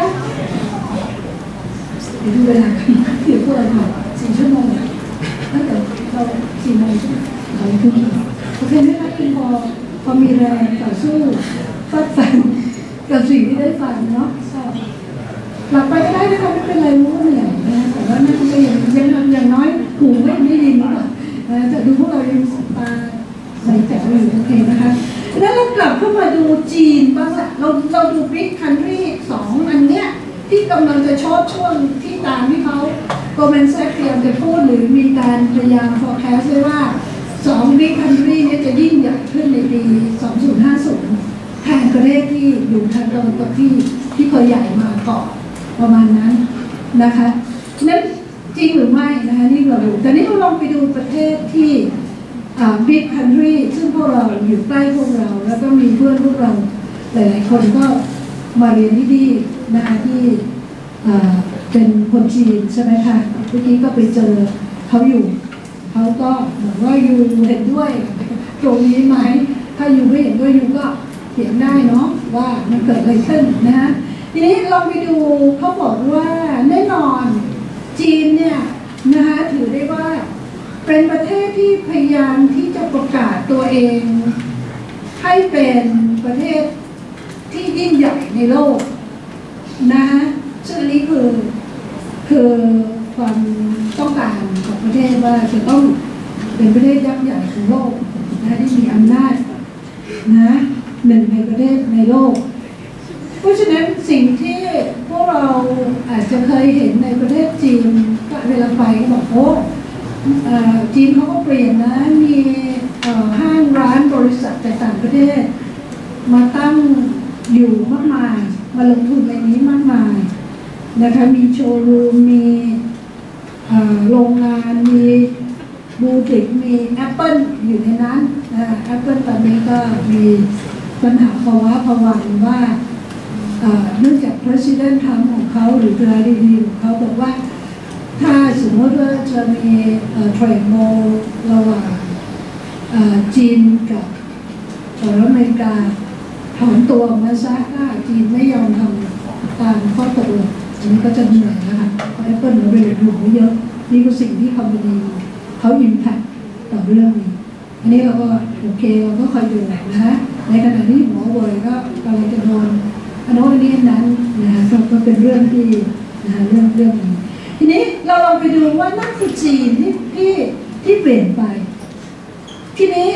เดี๋ยวดูเวลากันเดี๋ยวพวกเราค่ะสี่ชั่วโมงตั้งแต่เราสี่โมงใช่ไหมเราคือโอเคไหมคะคุณพอพอมีแรงต่อสู้ฟาดฟันกับสิ่งที่ได้ฟังเนาะหลับไปก็ได้นะคะไม่เป็นไรรู้ว่าเหนื่อยนะแต่ว่านั่นก็ยังยังอย่างน้อยหูไม่ได้ยินหรือเปล่าแต่ดูพวกเรายังตาใส่แจ๋วอยู่โอเคนะคะแล้วเรากลับเข้ามาดูจีนบ้างละเราเราดูบิ๊กคันทรีสองอันเนี้ยที่กำลังจะชดช่วงที่ตามที่เขาโกลแมนแซกเตรียมจะพูดหรือมีการพยายาม forecast ไว้ว่าสองบิ๊กคันทรีนี้จะยิ่งใหญ่ขึ้นในปีสองพันห้าสิบแทนประเทศที่อยู่ทางตะวันตกที่ที่เคยใหญ่มาก่อนประมาณนั้นนะคะนั้นจริงหรือไม่นะคะนี่เราดูแต่นี่เราลองไปดูประเทศที่บิ๊กคันทรีซึ่งพวกเราอยู่ใกล้พวกเราแล้วก็มีเพื่อนพวกเราหลายๆคนก็มาเรียนที่นี่นะคะที่เป็นคนจีนใช่ไหมคะเมื่อกี้ก็ไปเจอเขาอยู่เขาก็บอกว่าอยู่เห็นด้วยตรงนี้ไหมถ้าอยู่ไม่เห็นด้วยอยู่ก็เขียนได้เนาะว่ามันเกิดอะไรขึ้นนะฮะทีนี้เราไปดูเขาบอกว่าแน่นอนจีนเนี่ยนะคะถือได้ว่าเป็นประเทศที่พยายามที่จะประกาศตัวเองให้เป็นประเทศที่ยิ่งใหญ่ในโลกนะคะซึ่งอันนี้คือคือความต้องการของประเทศว่าจะต้องเป็นประเทศยักษ์ใหญ่ของโลกนะที่มีอำนาจนะหนึ่งในประเทศในโลกเพราะฉะนั้นสิ่งที่พวกเราอาจจะเคยเห็นในประเทศจีนก็เวลาไปก็บอกโอ้จีนเขาก็เปลี่ยนนะมีห้างร้านบริษัทจากต่างประเทศมาตั้งอยู่มากมายมาลงทุนในนี้มากมายนะคะมีโชว์รูมมีโรงงานมีบูติกมี Apple อยู่ในนั้นนะ Apple ตอนนี้ก็มีปัญหาภาวะภวังว่าเนื่องจาก President Trump ของเขาหรือประธานาธิบดีของเขาบอกว่าถ้าสมมติว่าจะมีเทรดโมระหว่างจีนกับสหรัฐอเมริกาถอนตัวมาซะถ้าจีนไม่ยอมทำตามข้อตกลงอันนี้ก็จะเหนื่อยนะคะเพราะ Apple เราไปลงทุนเยอะนี่คือสิ่งที่คอมพานีเขาอิมแพคต่อเรื่องนี้อันนี้เราก็โอเคเราก็คอยดูนะฮะในขณะที่หมอเวยก็กำลังจะโดนอันโน้นอันนี้นั้นนะคะก็เป็นเรื่องที่นะเรื่องเรื่องนี้ทีนี้เราลองไปดูว่านั่นคือจีนที่ที่ที่เปลี่ยนไปทีนี้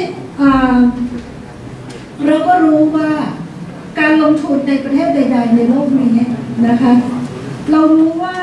เราก็รู้ว่าการลงทุนในประเทศใดๆในโลกนี้นะคะเรารู้ว่า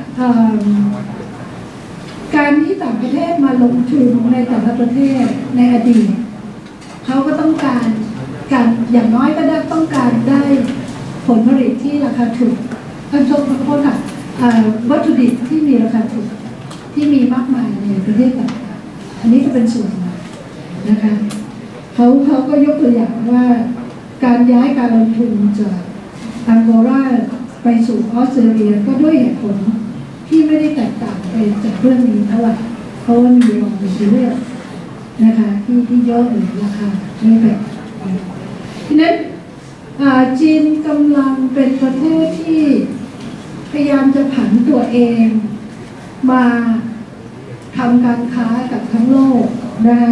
การที่ต่างประเทศมาลงทุนในแต่ละประเทศในอดีตเขาก็ต้องการการอย่างน้อยก็ได้ต้องการได้ผลผลิตที่ราคาถูกท่านชมขอโทษค่ะวัตถุดิบที่มีราคาถูกที่มีมากมายในประเทศต่างๆอันนี้ก็เป็นส่วนนะคะเขาเขาก็ยกตัวอย่างว่าการย้ายการลงทุนจากอังโกลาไปสู่ออสเตรเลียก็ด้วยเหตุผลที่ไม่ได้แตกต่างไปจากเรื่องนี้เท่าไหร่เพราะว่ามีรองเป็นเรื่องนะคะที่ที่ย่อหรือราคาไม่แพงทีนั้นจีนกำลังเป็นประเทศที่พยายามจะผันตัวเองมาทำการค้ากับทั้งโลกนะคะ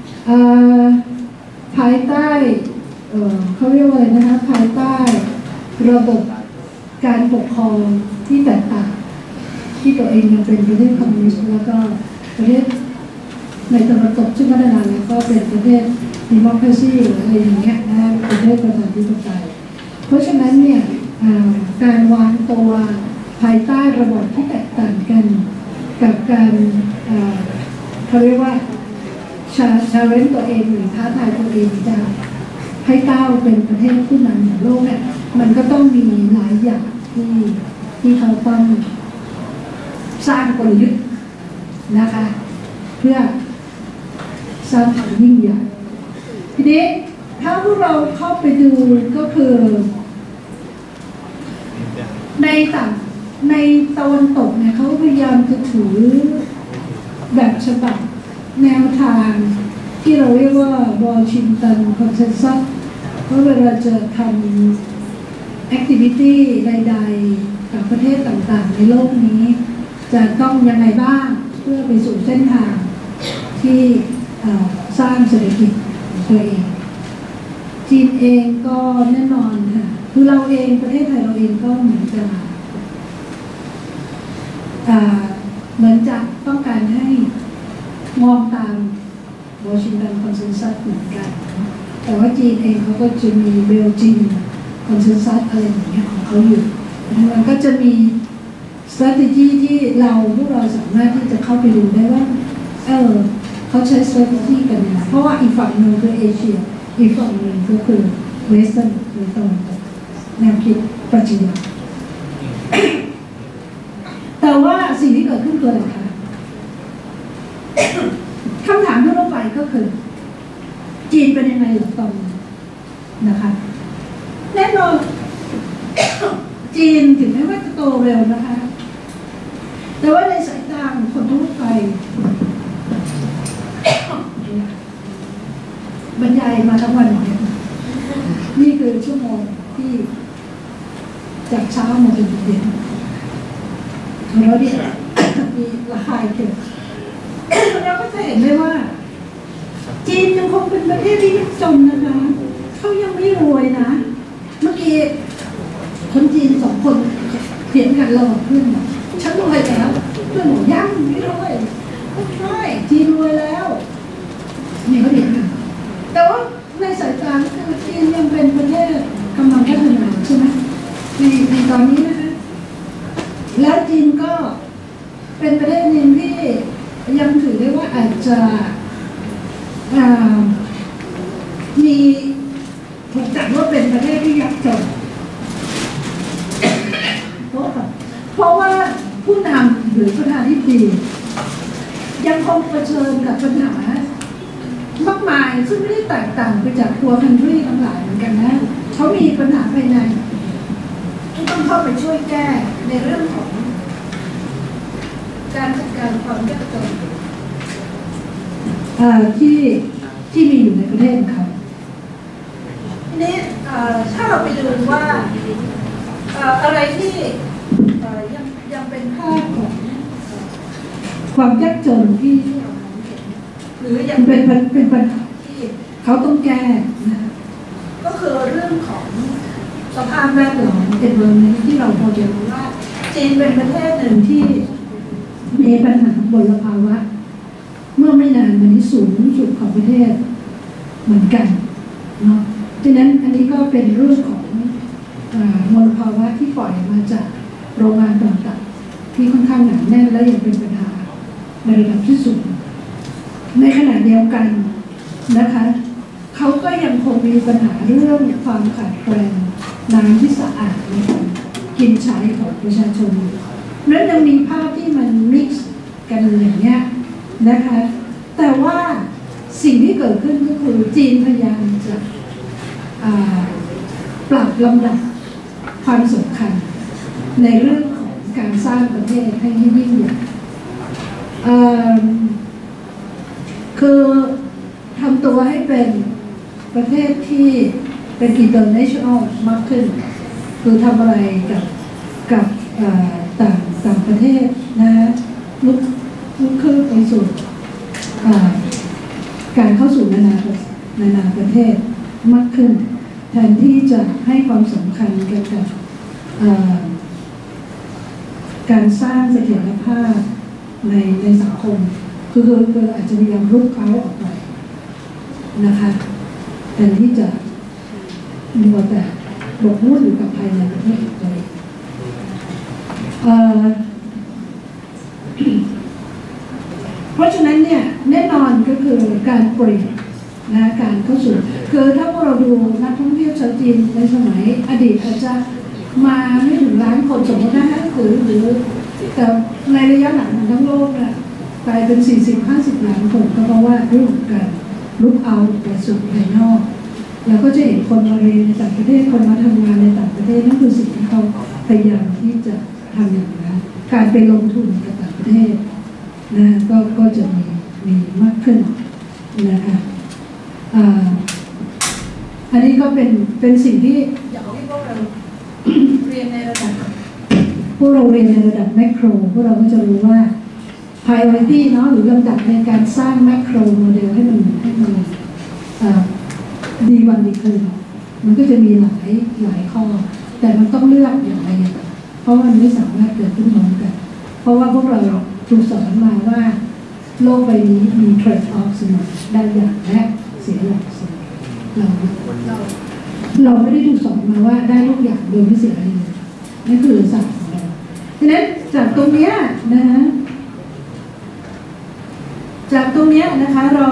ภายใต้เอ่อเขาเรียกว่าอะไรนะคะภายใต้ระบบการปกครองที่แตกต่างที่ตัวเองยังเป็นประเทศคอมมิวนิสต์แล้วก็ประเทศในตะวันตกซึ่งพัฒนาแล้วก็เป็นประเทศดิโมคราซีหรืออะไรอย่างเงี้ยนะประเทศประชาธิปไตยเพราะฉะนั้นเนี่ยการวางตัวภายใต้ระบบที่แตกต่างกันกับการเขาเรียกว่าชาชาเลนตัวเองหรือท้าทายตัวเองจะให้ก้าวเป็นประเทศผู้นำของโลกเนี่ยมันก็ต้องมีหลายอย่างที่ที่เขาต้องสร้างกลยุทธ์นะคะเพื่อสร้างความยิ่งใหญ่ทีนี้ถ้าพวกเราเข้าไปดูก็คือในต่างในตะวันตกเนี่ยเขาพยายามจะถือแบบฉบับแนวทางที่เราเรียกว่าวอชิงตันคอนเซนซัสเพราะเวลาจะทำแอคทิวิตี้ใดๆกับประเทศต่างๆในโลกนี้จะต้องยังไงบ้างเพื่อไปสู่เส้นทางที่สร้างเศรษฐกิจของตัวเองจีนเองก็แน่นอนค่ะคือเราเองประเทศไทยเราเองก็เหมือนจะเหมือนจะต้องการให้มองตามวอชิงตันคอนเซนซัสเหมือนกันแต่ว่าจีนเองเขาก็จะมีเบลจิงคอนเซนซัสอะไรอย่างเงี้ยของเขาอยู่มันก็จะมี strategy ที่เราพวกเราสามารถที่จะเข้าไปดูได้ว่าเออเขาใช้ strategy กันนะเพราะว่าอีกฝั่งหนึ่งคือเอเชียอีกฝั่งหนึ่งก็คือเวสเทิร์นหรือตะวันตกแนวคิดปัจจุบันแต่ว่าสิ่งที่เกิดขึ้นคืออะไรคะคำถามทั่วไปก็คือจีนเป็นยังไงหรอตอนนี้นะคะแน่นอนจีนถึงแม้ว่าจะโตเร็วนะคะแต่ว่าในสายตาของคนทั่วไปบรรยายมาทั้งวันเนี่ยนี่คือชั่วโมงที่จากเช้ามาจนถึงเย็นแล้วเนี่ยมีราคาเกิดเราก็จะเห็นได้ว่าจีนยังคงเป็นประเทศที่ยากจนนะคะเขายังไม่รวยนะเมื่อกี้คนจีนสองคนเถียงกันเราเพื่อนฉันรวยแล้วเพื่อนบอกยังไม่รวยไม่ใช่จีนรวยแล้วนี่เขาเถียงกันแต่ว่าในสายตาคือจีนยังเป็นประเทศกำลังพัฒนาใช่ไหมในในตอนนี้นะคะแล้วจีนก็เป็นประเทศหนึ่งที่ยังถือได้ว่าอาจจะมีถูกจัดว่าเป็นประเทศที่ยากจนเพราะว่าผู้นำหรือประธานาธิบดียังคงเผชิญกับปัญหามากมายซึ่งไม่ได้แตกต่างไปจากตัวคันทรีทั้งหลายเหมือนกันนะเขามีปัญหาภายในที่ต้องเข้าไปช่วยแก้ในเรื่องของการจัดการความยากจนที่ที่มีอยู่ในประเทศเขาทีนี้ถ้าเราไปดูว่าอะไรที่ยังยังเป็นภาพของความยากจนที่เรามองเห็นหรือยังเป็นเป็นปัญหาที่เขาต้องแก้นะก็คือเรื่องของสภาพแวดล้อม environment ที่เราพอจะรู้ว่าจีนเป็นประเทศหนึ่งที่มีปัญหามลภาวะเมื่อไม่นานมานี้สูงสุดของประเทศเหมือนกันเนาะดังนั้นอันนี้ก็เป็นเรื่องของมลภาวะที่ปล่อยมาจากโรงงานต่างๆที่ค่อนข้างหนาแน่นและยังเป็นปัญหาในระดับที่สูงในขณะเดียวกันนะคะเขาก็ยังคงมีปัญหาเรื่องความขาดแคลนน้ำที่สะอาดในการกินใช้ของประชาชนและยังมีภาพที่มันมิกซ์กันอย่างเงี้ยนะคะแต่ว่าสิ่งที่เกิดขึ้นก็คือจีนพยายามจะปรับลำดับความสำคัญในเรื่องของการสร้างประเทศให้ยิ่งใหญ่คือทำตัวให้เป็นประเทศที่เป็น international มากขึ้นคือทำอะไรกับกับต่างต่างประเทศนะลุกลุกขึ้นไปสู่การเข้าสู่นานานานาประเทศมากขึ้นแทนที่จะให้ความสำคัญเกี่ยวกับการสร้างเสถียรภาพในในสังคมคือคืออาจจะพยายามลุกเขาออกไปนะคะแทนที่จะมัวแต่บกมุ่นอยู่กับภายในประเทศตัวเองเพราะฉะนั้นเนี่ยแน่นอนก็คือการเปลี่ยนนะการเข้าสู่คือถ้าพวกเราดูนักท่องเที่ยวชาวจีนในสมัยอดีตอาจจะมาไม่ถึงล้านคนสมมตินะหรือหรือแต่ในระยะหลังทั้งโลกเนี่ยกลายเป็น สี่สิบถึงห้าสิบ ล้านคนก็เพราะว่าเรื่องของการลุกเอาแต่สู่ภายนอกแล้วก็จะเห็นคนมาเรียนในต่างประเทศคนมาทำงานในต่างประเทศนั่นคือสิ่งที่เขาพยายามที่จะทำอย่างนั้นการไปลงทุนในต่างประเทศนะก็ก็จะมีมีมากขึ้นนะคะอ่าอันนี้ก็เป็นเป็นสิ่งที่อยากให้พวกเรา เรียนในระดับพวกเราเรียนในระดับแมคโครพวกเราก็จะรู้ว่า priority เนาะหรือลำดับในการสร้างแมคโครโมเดลให้มันให้มันดีวันดีคืนมันก็จะมีหลายหลายข้อแต่มันต้องเลือกอย่างไรอย่างเพราะมันไม่สามารถเกิดขึ้นพร้อมกันเพราะว่าพวกเราถูกสอนมาว่าโลกใบนี้มี trade off เสมอได้อย่างและเสียอย่างเสมอเราเราเราไม่ได้ถูกสอนมาว่าได้ทุกอย่างโดยไม่เสียอะไรเลยนั่นคือศาสตร์ของเราฉะนั้นจากตรงนี้นะฮะจากตรงนี้นะคะเรา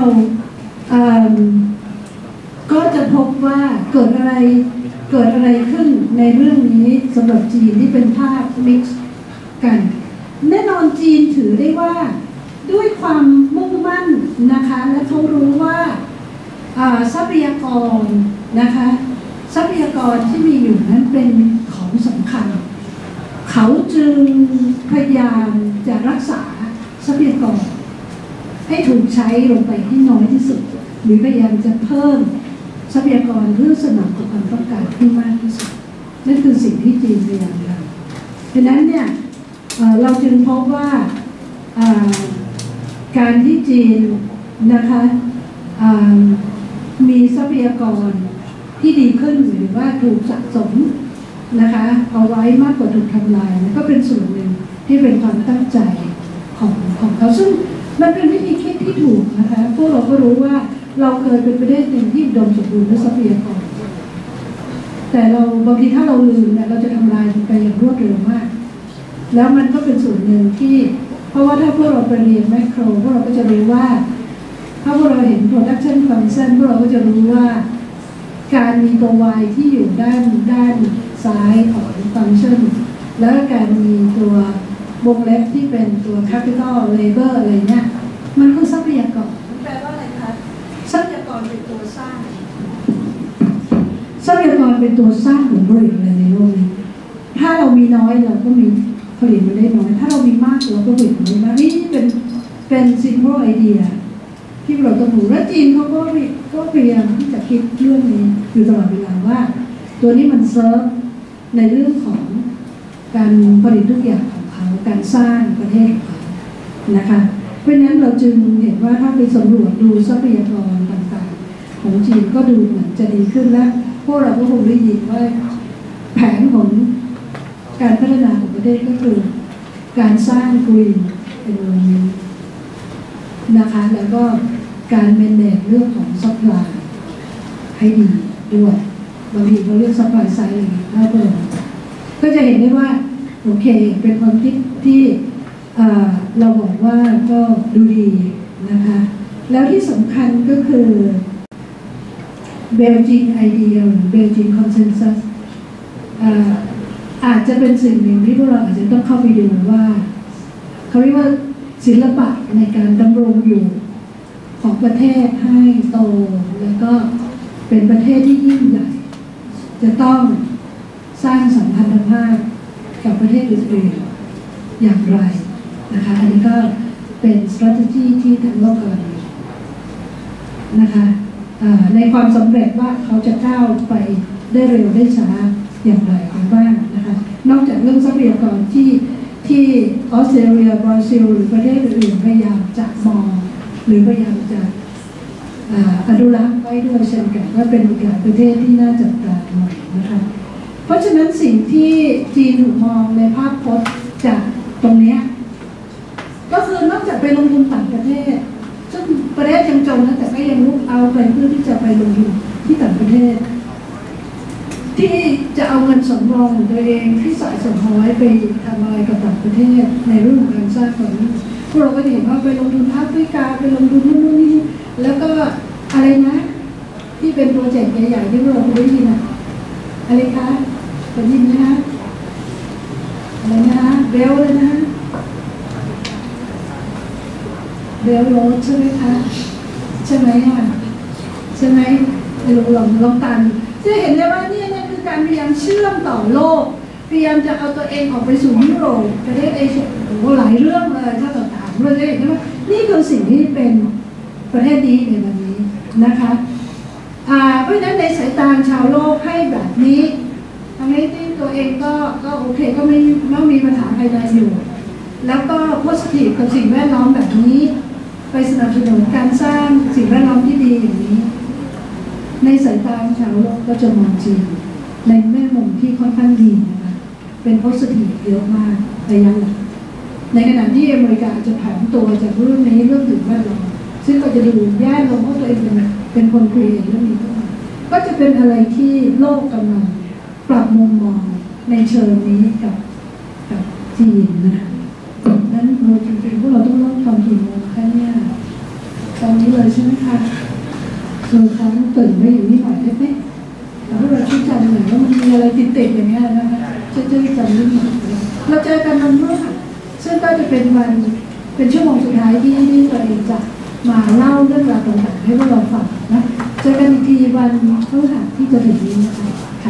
ก็จะพบว่าเกิดอะไรเกิดอะไรขึ้นในเรื่องนี้สำหรับจีนที่เป็นภาพมิกซ์กันแน่นอนจีนถือได้ว่าด้วยความมุ่งมั่นนะคะและเขารู้ว่าทรัพยากรนะคะทรัพยากรที่มีอยู่นั้นเป็นของสำคัญเขาจึงพยายามจะรักษาทรัพยากรให้ถูกใช้ลงไปให้น้อยที่สุดหรือพยายามจะเพิ่มทรัพยากรเพื่อสนองกับความต้องการที่มากที่สุดนั่นคือสิ่งที่จีนพยายามทำดังนั้นเนี่ยเราจึงพบว่าการที่จีนนะคะมีทรัพยากรที่ดีขึ้นหรือว่าถูกสะสมนะคะเอาไว้มากกว่าถูกทำลายก็เป็นส่วนหนึ่งที่เป็นความตั้งใจของของเขาซึ่งมันเป็นวิธีคิดที่ถูกนะคะพวกเราก็รู้ว่าเราเคยเป็นประเทศหนึ่งที่อุดมสมบูรณ์ด้วยทรัพยากรแต่เราบางทีถ้าเราลืมเนี่ยเราจะทำลายมันไปอย่างรวดเร็วมากแล้วมันก็เป็นส่วนหนึ่งที่เพราะว่าถ้าพวกเราไปเรียนแมคโครพวกเราก็จะรู้ว่าถ้าพวกเราเห็น production function พวกเราก็จะรู้ว่าการมีตัว y ที่อยู่ด้านด้านซ้ายของ function แล้วการมีตัววงเล็บที่เป็นตัว capital labor อะไรเนี่ยมันคือทรัพยากรแปลว่าอะไรคะทรัพยากรเป็นตัวสร้างทรัพยากรเป็นตัวสร้างผลผลิตอะไรในโลกนี้ถ้าเรามีน้อยเราก็มีผลิตมาได้น้อยถ้าเรามีมากเราก็ผลิตมาได้มากนี่เป็นเป็น simple idea ที่เราต้องรู้และจีนเขาก็ก็พยายามที่จะคิดเรื่องนี้อยู่ตลอดเวลาว่าตัวนี้มันเซิร์ฟในเรื่องของการผลิตทุกอย่างของเขาการสร้างประเทศของเขานะคะเพราะฉะนั้นเราจึงเห็นว่าถ้าไปสำรวจดูทรัพยากรต่างๆของจีนก็ดูเหมือนจะดีขึ้นและพวกเราก็คงได้ยินว่าแผนของการพัฒนาของประเทศก็คือการสร้างกรีนเป็นโรงงานนะคะแล้วก็การแมเนจเรื่องของซัพพลายให้ดีด้วยบางทีเราเรียกซัพพลายไซด์อะไรอย่างเงี้ยเพิ่มก็จะเห็นได้ว่าโอเคเป็นความคิดที่เราบอกว่าก็ดูดีนะคะแล้วที่สำคัญก็คือเบลจิงไอเดียหรือเบลจิงคอนเซนแซสอาจจะเป็นสิ่งหนึ่งที่พวกเราอาจจะต้องเข้าไปดูว่าเขาเรียกว่าศิลปะในการดำรงอยู่ของประเทศให้โตแล้วก็เป็นประเทศที่ยิ่งใหญ่จะต้องสร้างสัมพันธภาพกับประเทศอื่นๆอย่างไรนะคะอันนี้ก็เป็น strategy ที่ทางโลกกำลังนะคะในความสำเร็จว่าเขาจะก้าวไปได้เร็วได้ช้าอย่างไรกันบ้างนะคะนอกจากเรื่องทรัพยากรที่ที่ออสเตรเลียบราซิลหรือประเทศอื่นๆพยายามจะมองหรือพยายามจะอนุรักษ์ไว้ด้วยเช่นกันว่าเป็นอีกหลายประเทศที่น่าจับตาหน่อยนะคะเพราะฉะนั้นสิ่งที่จีนถูกมองในภาพพจน์จากตรงนี้ก็คือนอกจากไปลงทุนต่างประเทศซึ่งประเทศยังจนนะแต่ก็ยังลุกเอาไปเพื่อที่จะไปลงทุนที่ต่างประเทศที่จะเอาเงินสำรองของตัวเองที่สะสมเอาไว้ไปทำอะไรกับต่างประเทศในเรื่องของการสร้างผลพวกเราก็เห็นว่าไปลงทุนแอฟริกาไปลงทุนนู่นนี่แล้วก็อะไรนะที่เป็นโปรเจกต์ใหญ่ๆที่พวกเราได้ยินอะอะไรคะได้ยินไหมคะอะไรนะคะเบลเลยนะเบลโรดใช่ไหมคะใช่ไหมอ่ะใช่ไหมลองลองลองตันจะเห็นได้ว่านี่นี่คือการพยายามเชื่อมต่อโลกพยายามจะเอาตัวเองออกไปสู่ยุโรปประเทศเอเชียโอ้โหหลายเรื่องเลยถ้าเราถามเราจะเห็นได้ว่านี่คือสิ่งที่เป็นประเทศนี้ในวันนี้นะคะเพราะฉะนั้นในสายตาชาวโลกให้แบบนี้ทำให้ที่ตัวเองก็ก็โอเคก็ไม่ไม่มีปัญหาใดๆอยู่แล้วก็โพสิทีฟกับสิ่งแวดล้อมแบบนี้ไปสนับสนุนการสร้างสิ่งแวดล้อมที่ดีอย่างนี้ในสายตาชาวโลกก็จะมองจีนในแง่มุมที่ค่อนข้างดีนะคะเป็นโพสิทีฟเยอะมากระยะหลังในขณะที่อเมริกาจะผันตัวจากเรื่องนี้เรื่องสิ่งแวดล้อมซึ่งก็จะดูแย่ลงเพราะตัวเองเป็นเป็นคนครีเอทเรื่องนี้ขึ้นมาก็จะเป็นอะไรที่โลกกำลังปรับมุมมองในเชิงนี้กับกับจีนนะคะนั้นเราจริงๆพวกเราต้องเริ่มทำกี่โมงคะเนี่ยตอนนี้เลยใช่ไหมคะคือครั้งตื่นไปอยู่นี่หน่อยได้ไหมแต่พวกเราช่วยจำหน่อยว่ามันมีอะไรติดๆอย่างเงี้ยนะคะช่วยๆจำนิดหน่อยเราเจอกันวันพฤหัสซึ่งก็จะเป็นวันเป็นชั่วโมงสุดท้ายที่ที่เราจะมาเล่าเรื่องราวต่างๆให้พวกเราฟังนะเจอกันอีกทีวันพฤหัสที่จะถึงนี้นะคะค่ะ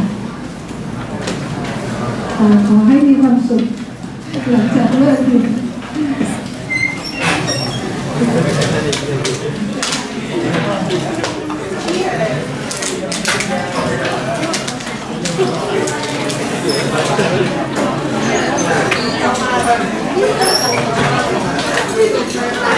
ขอให้มีความสุขหลังจากเลิกดื่ม Thank you.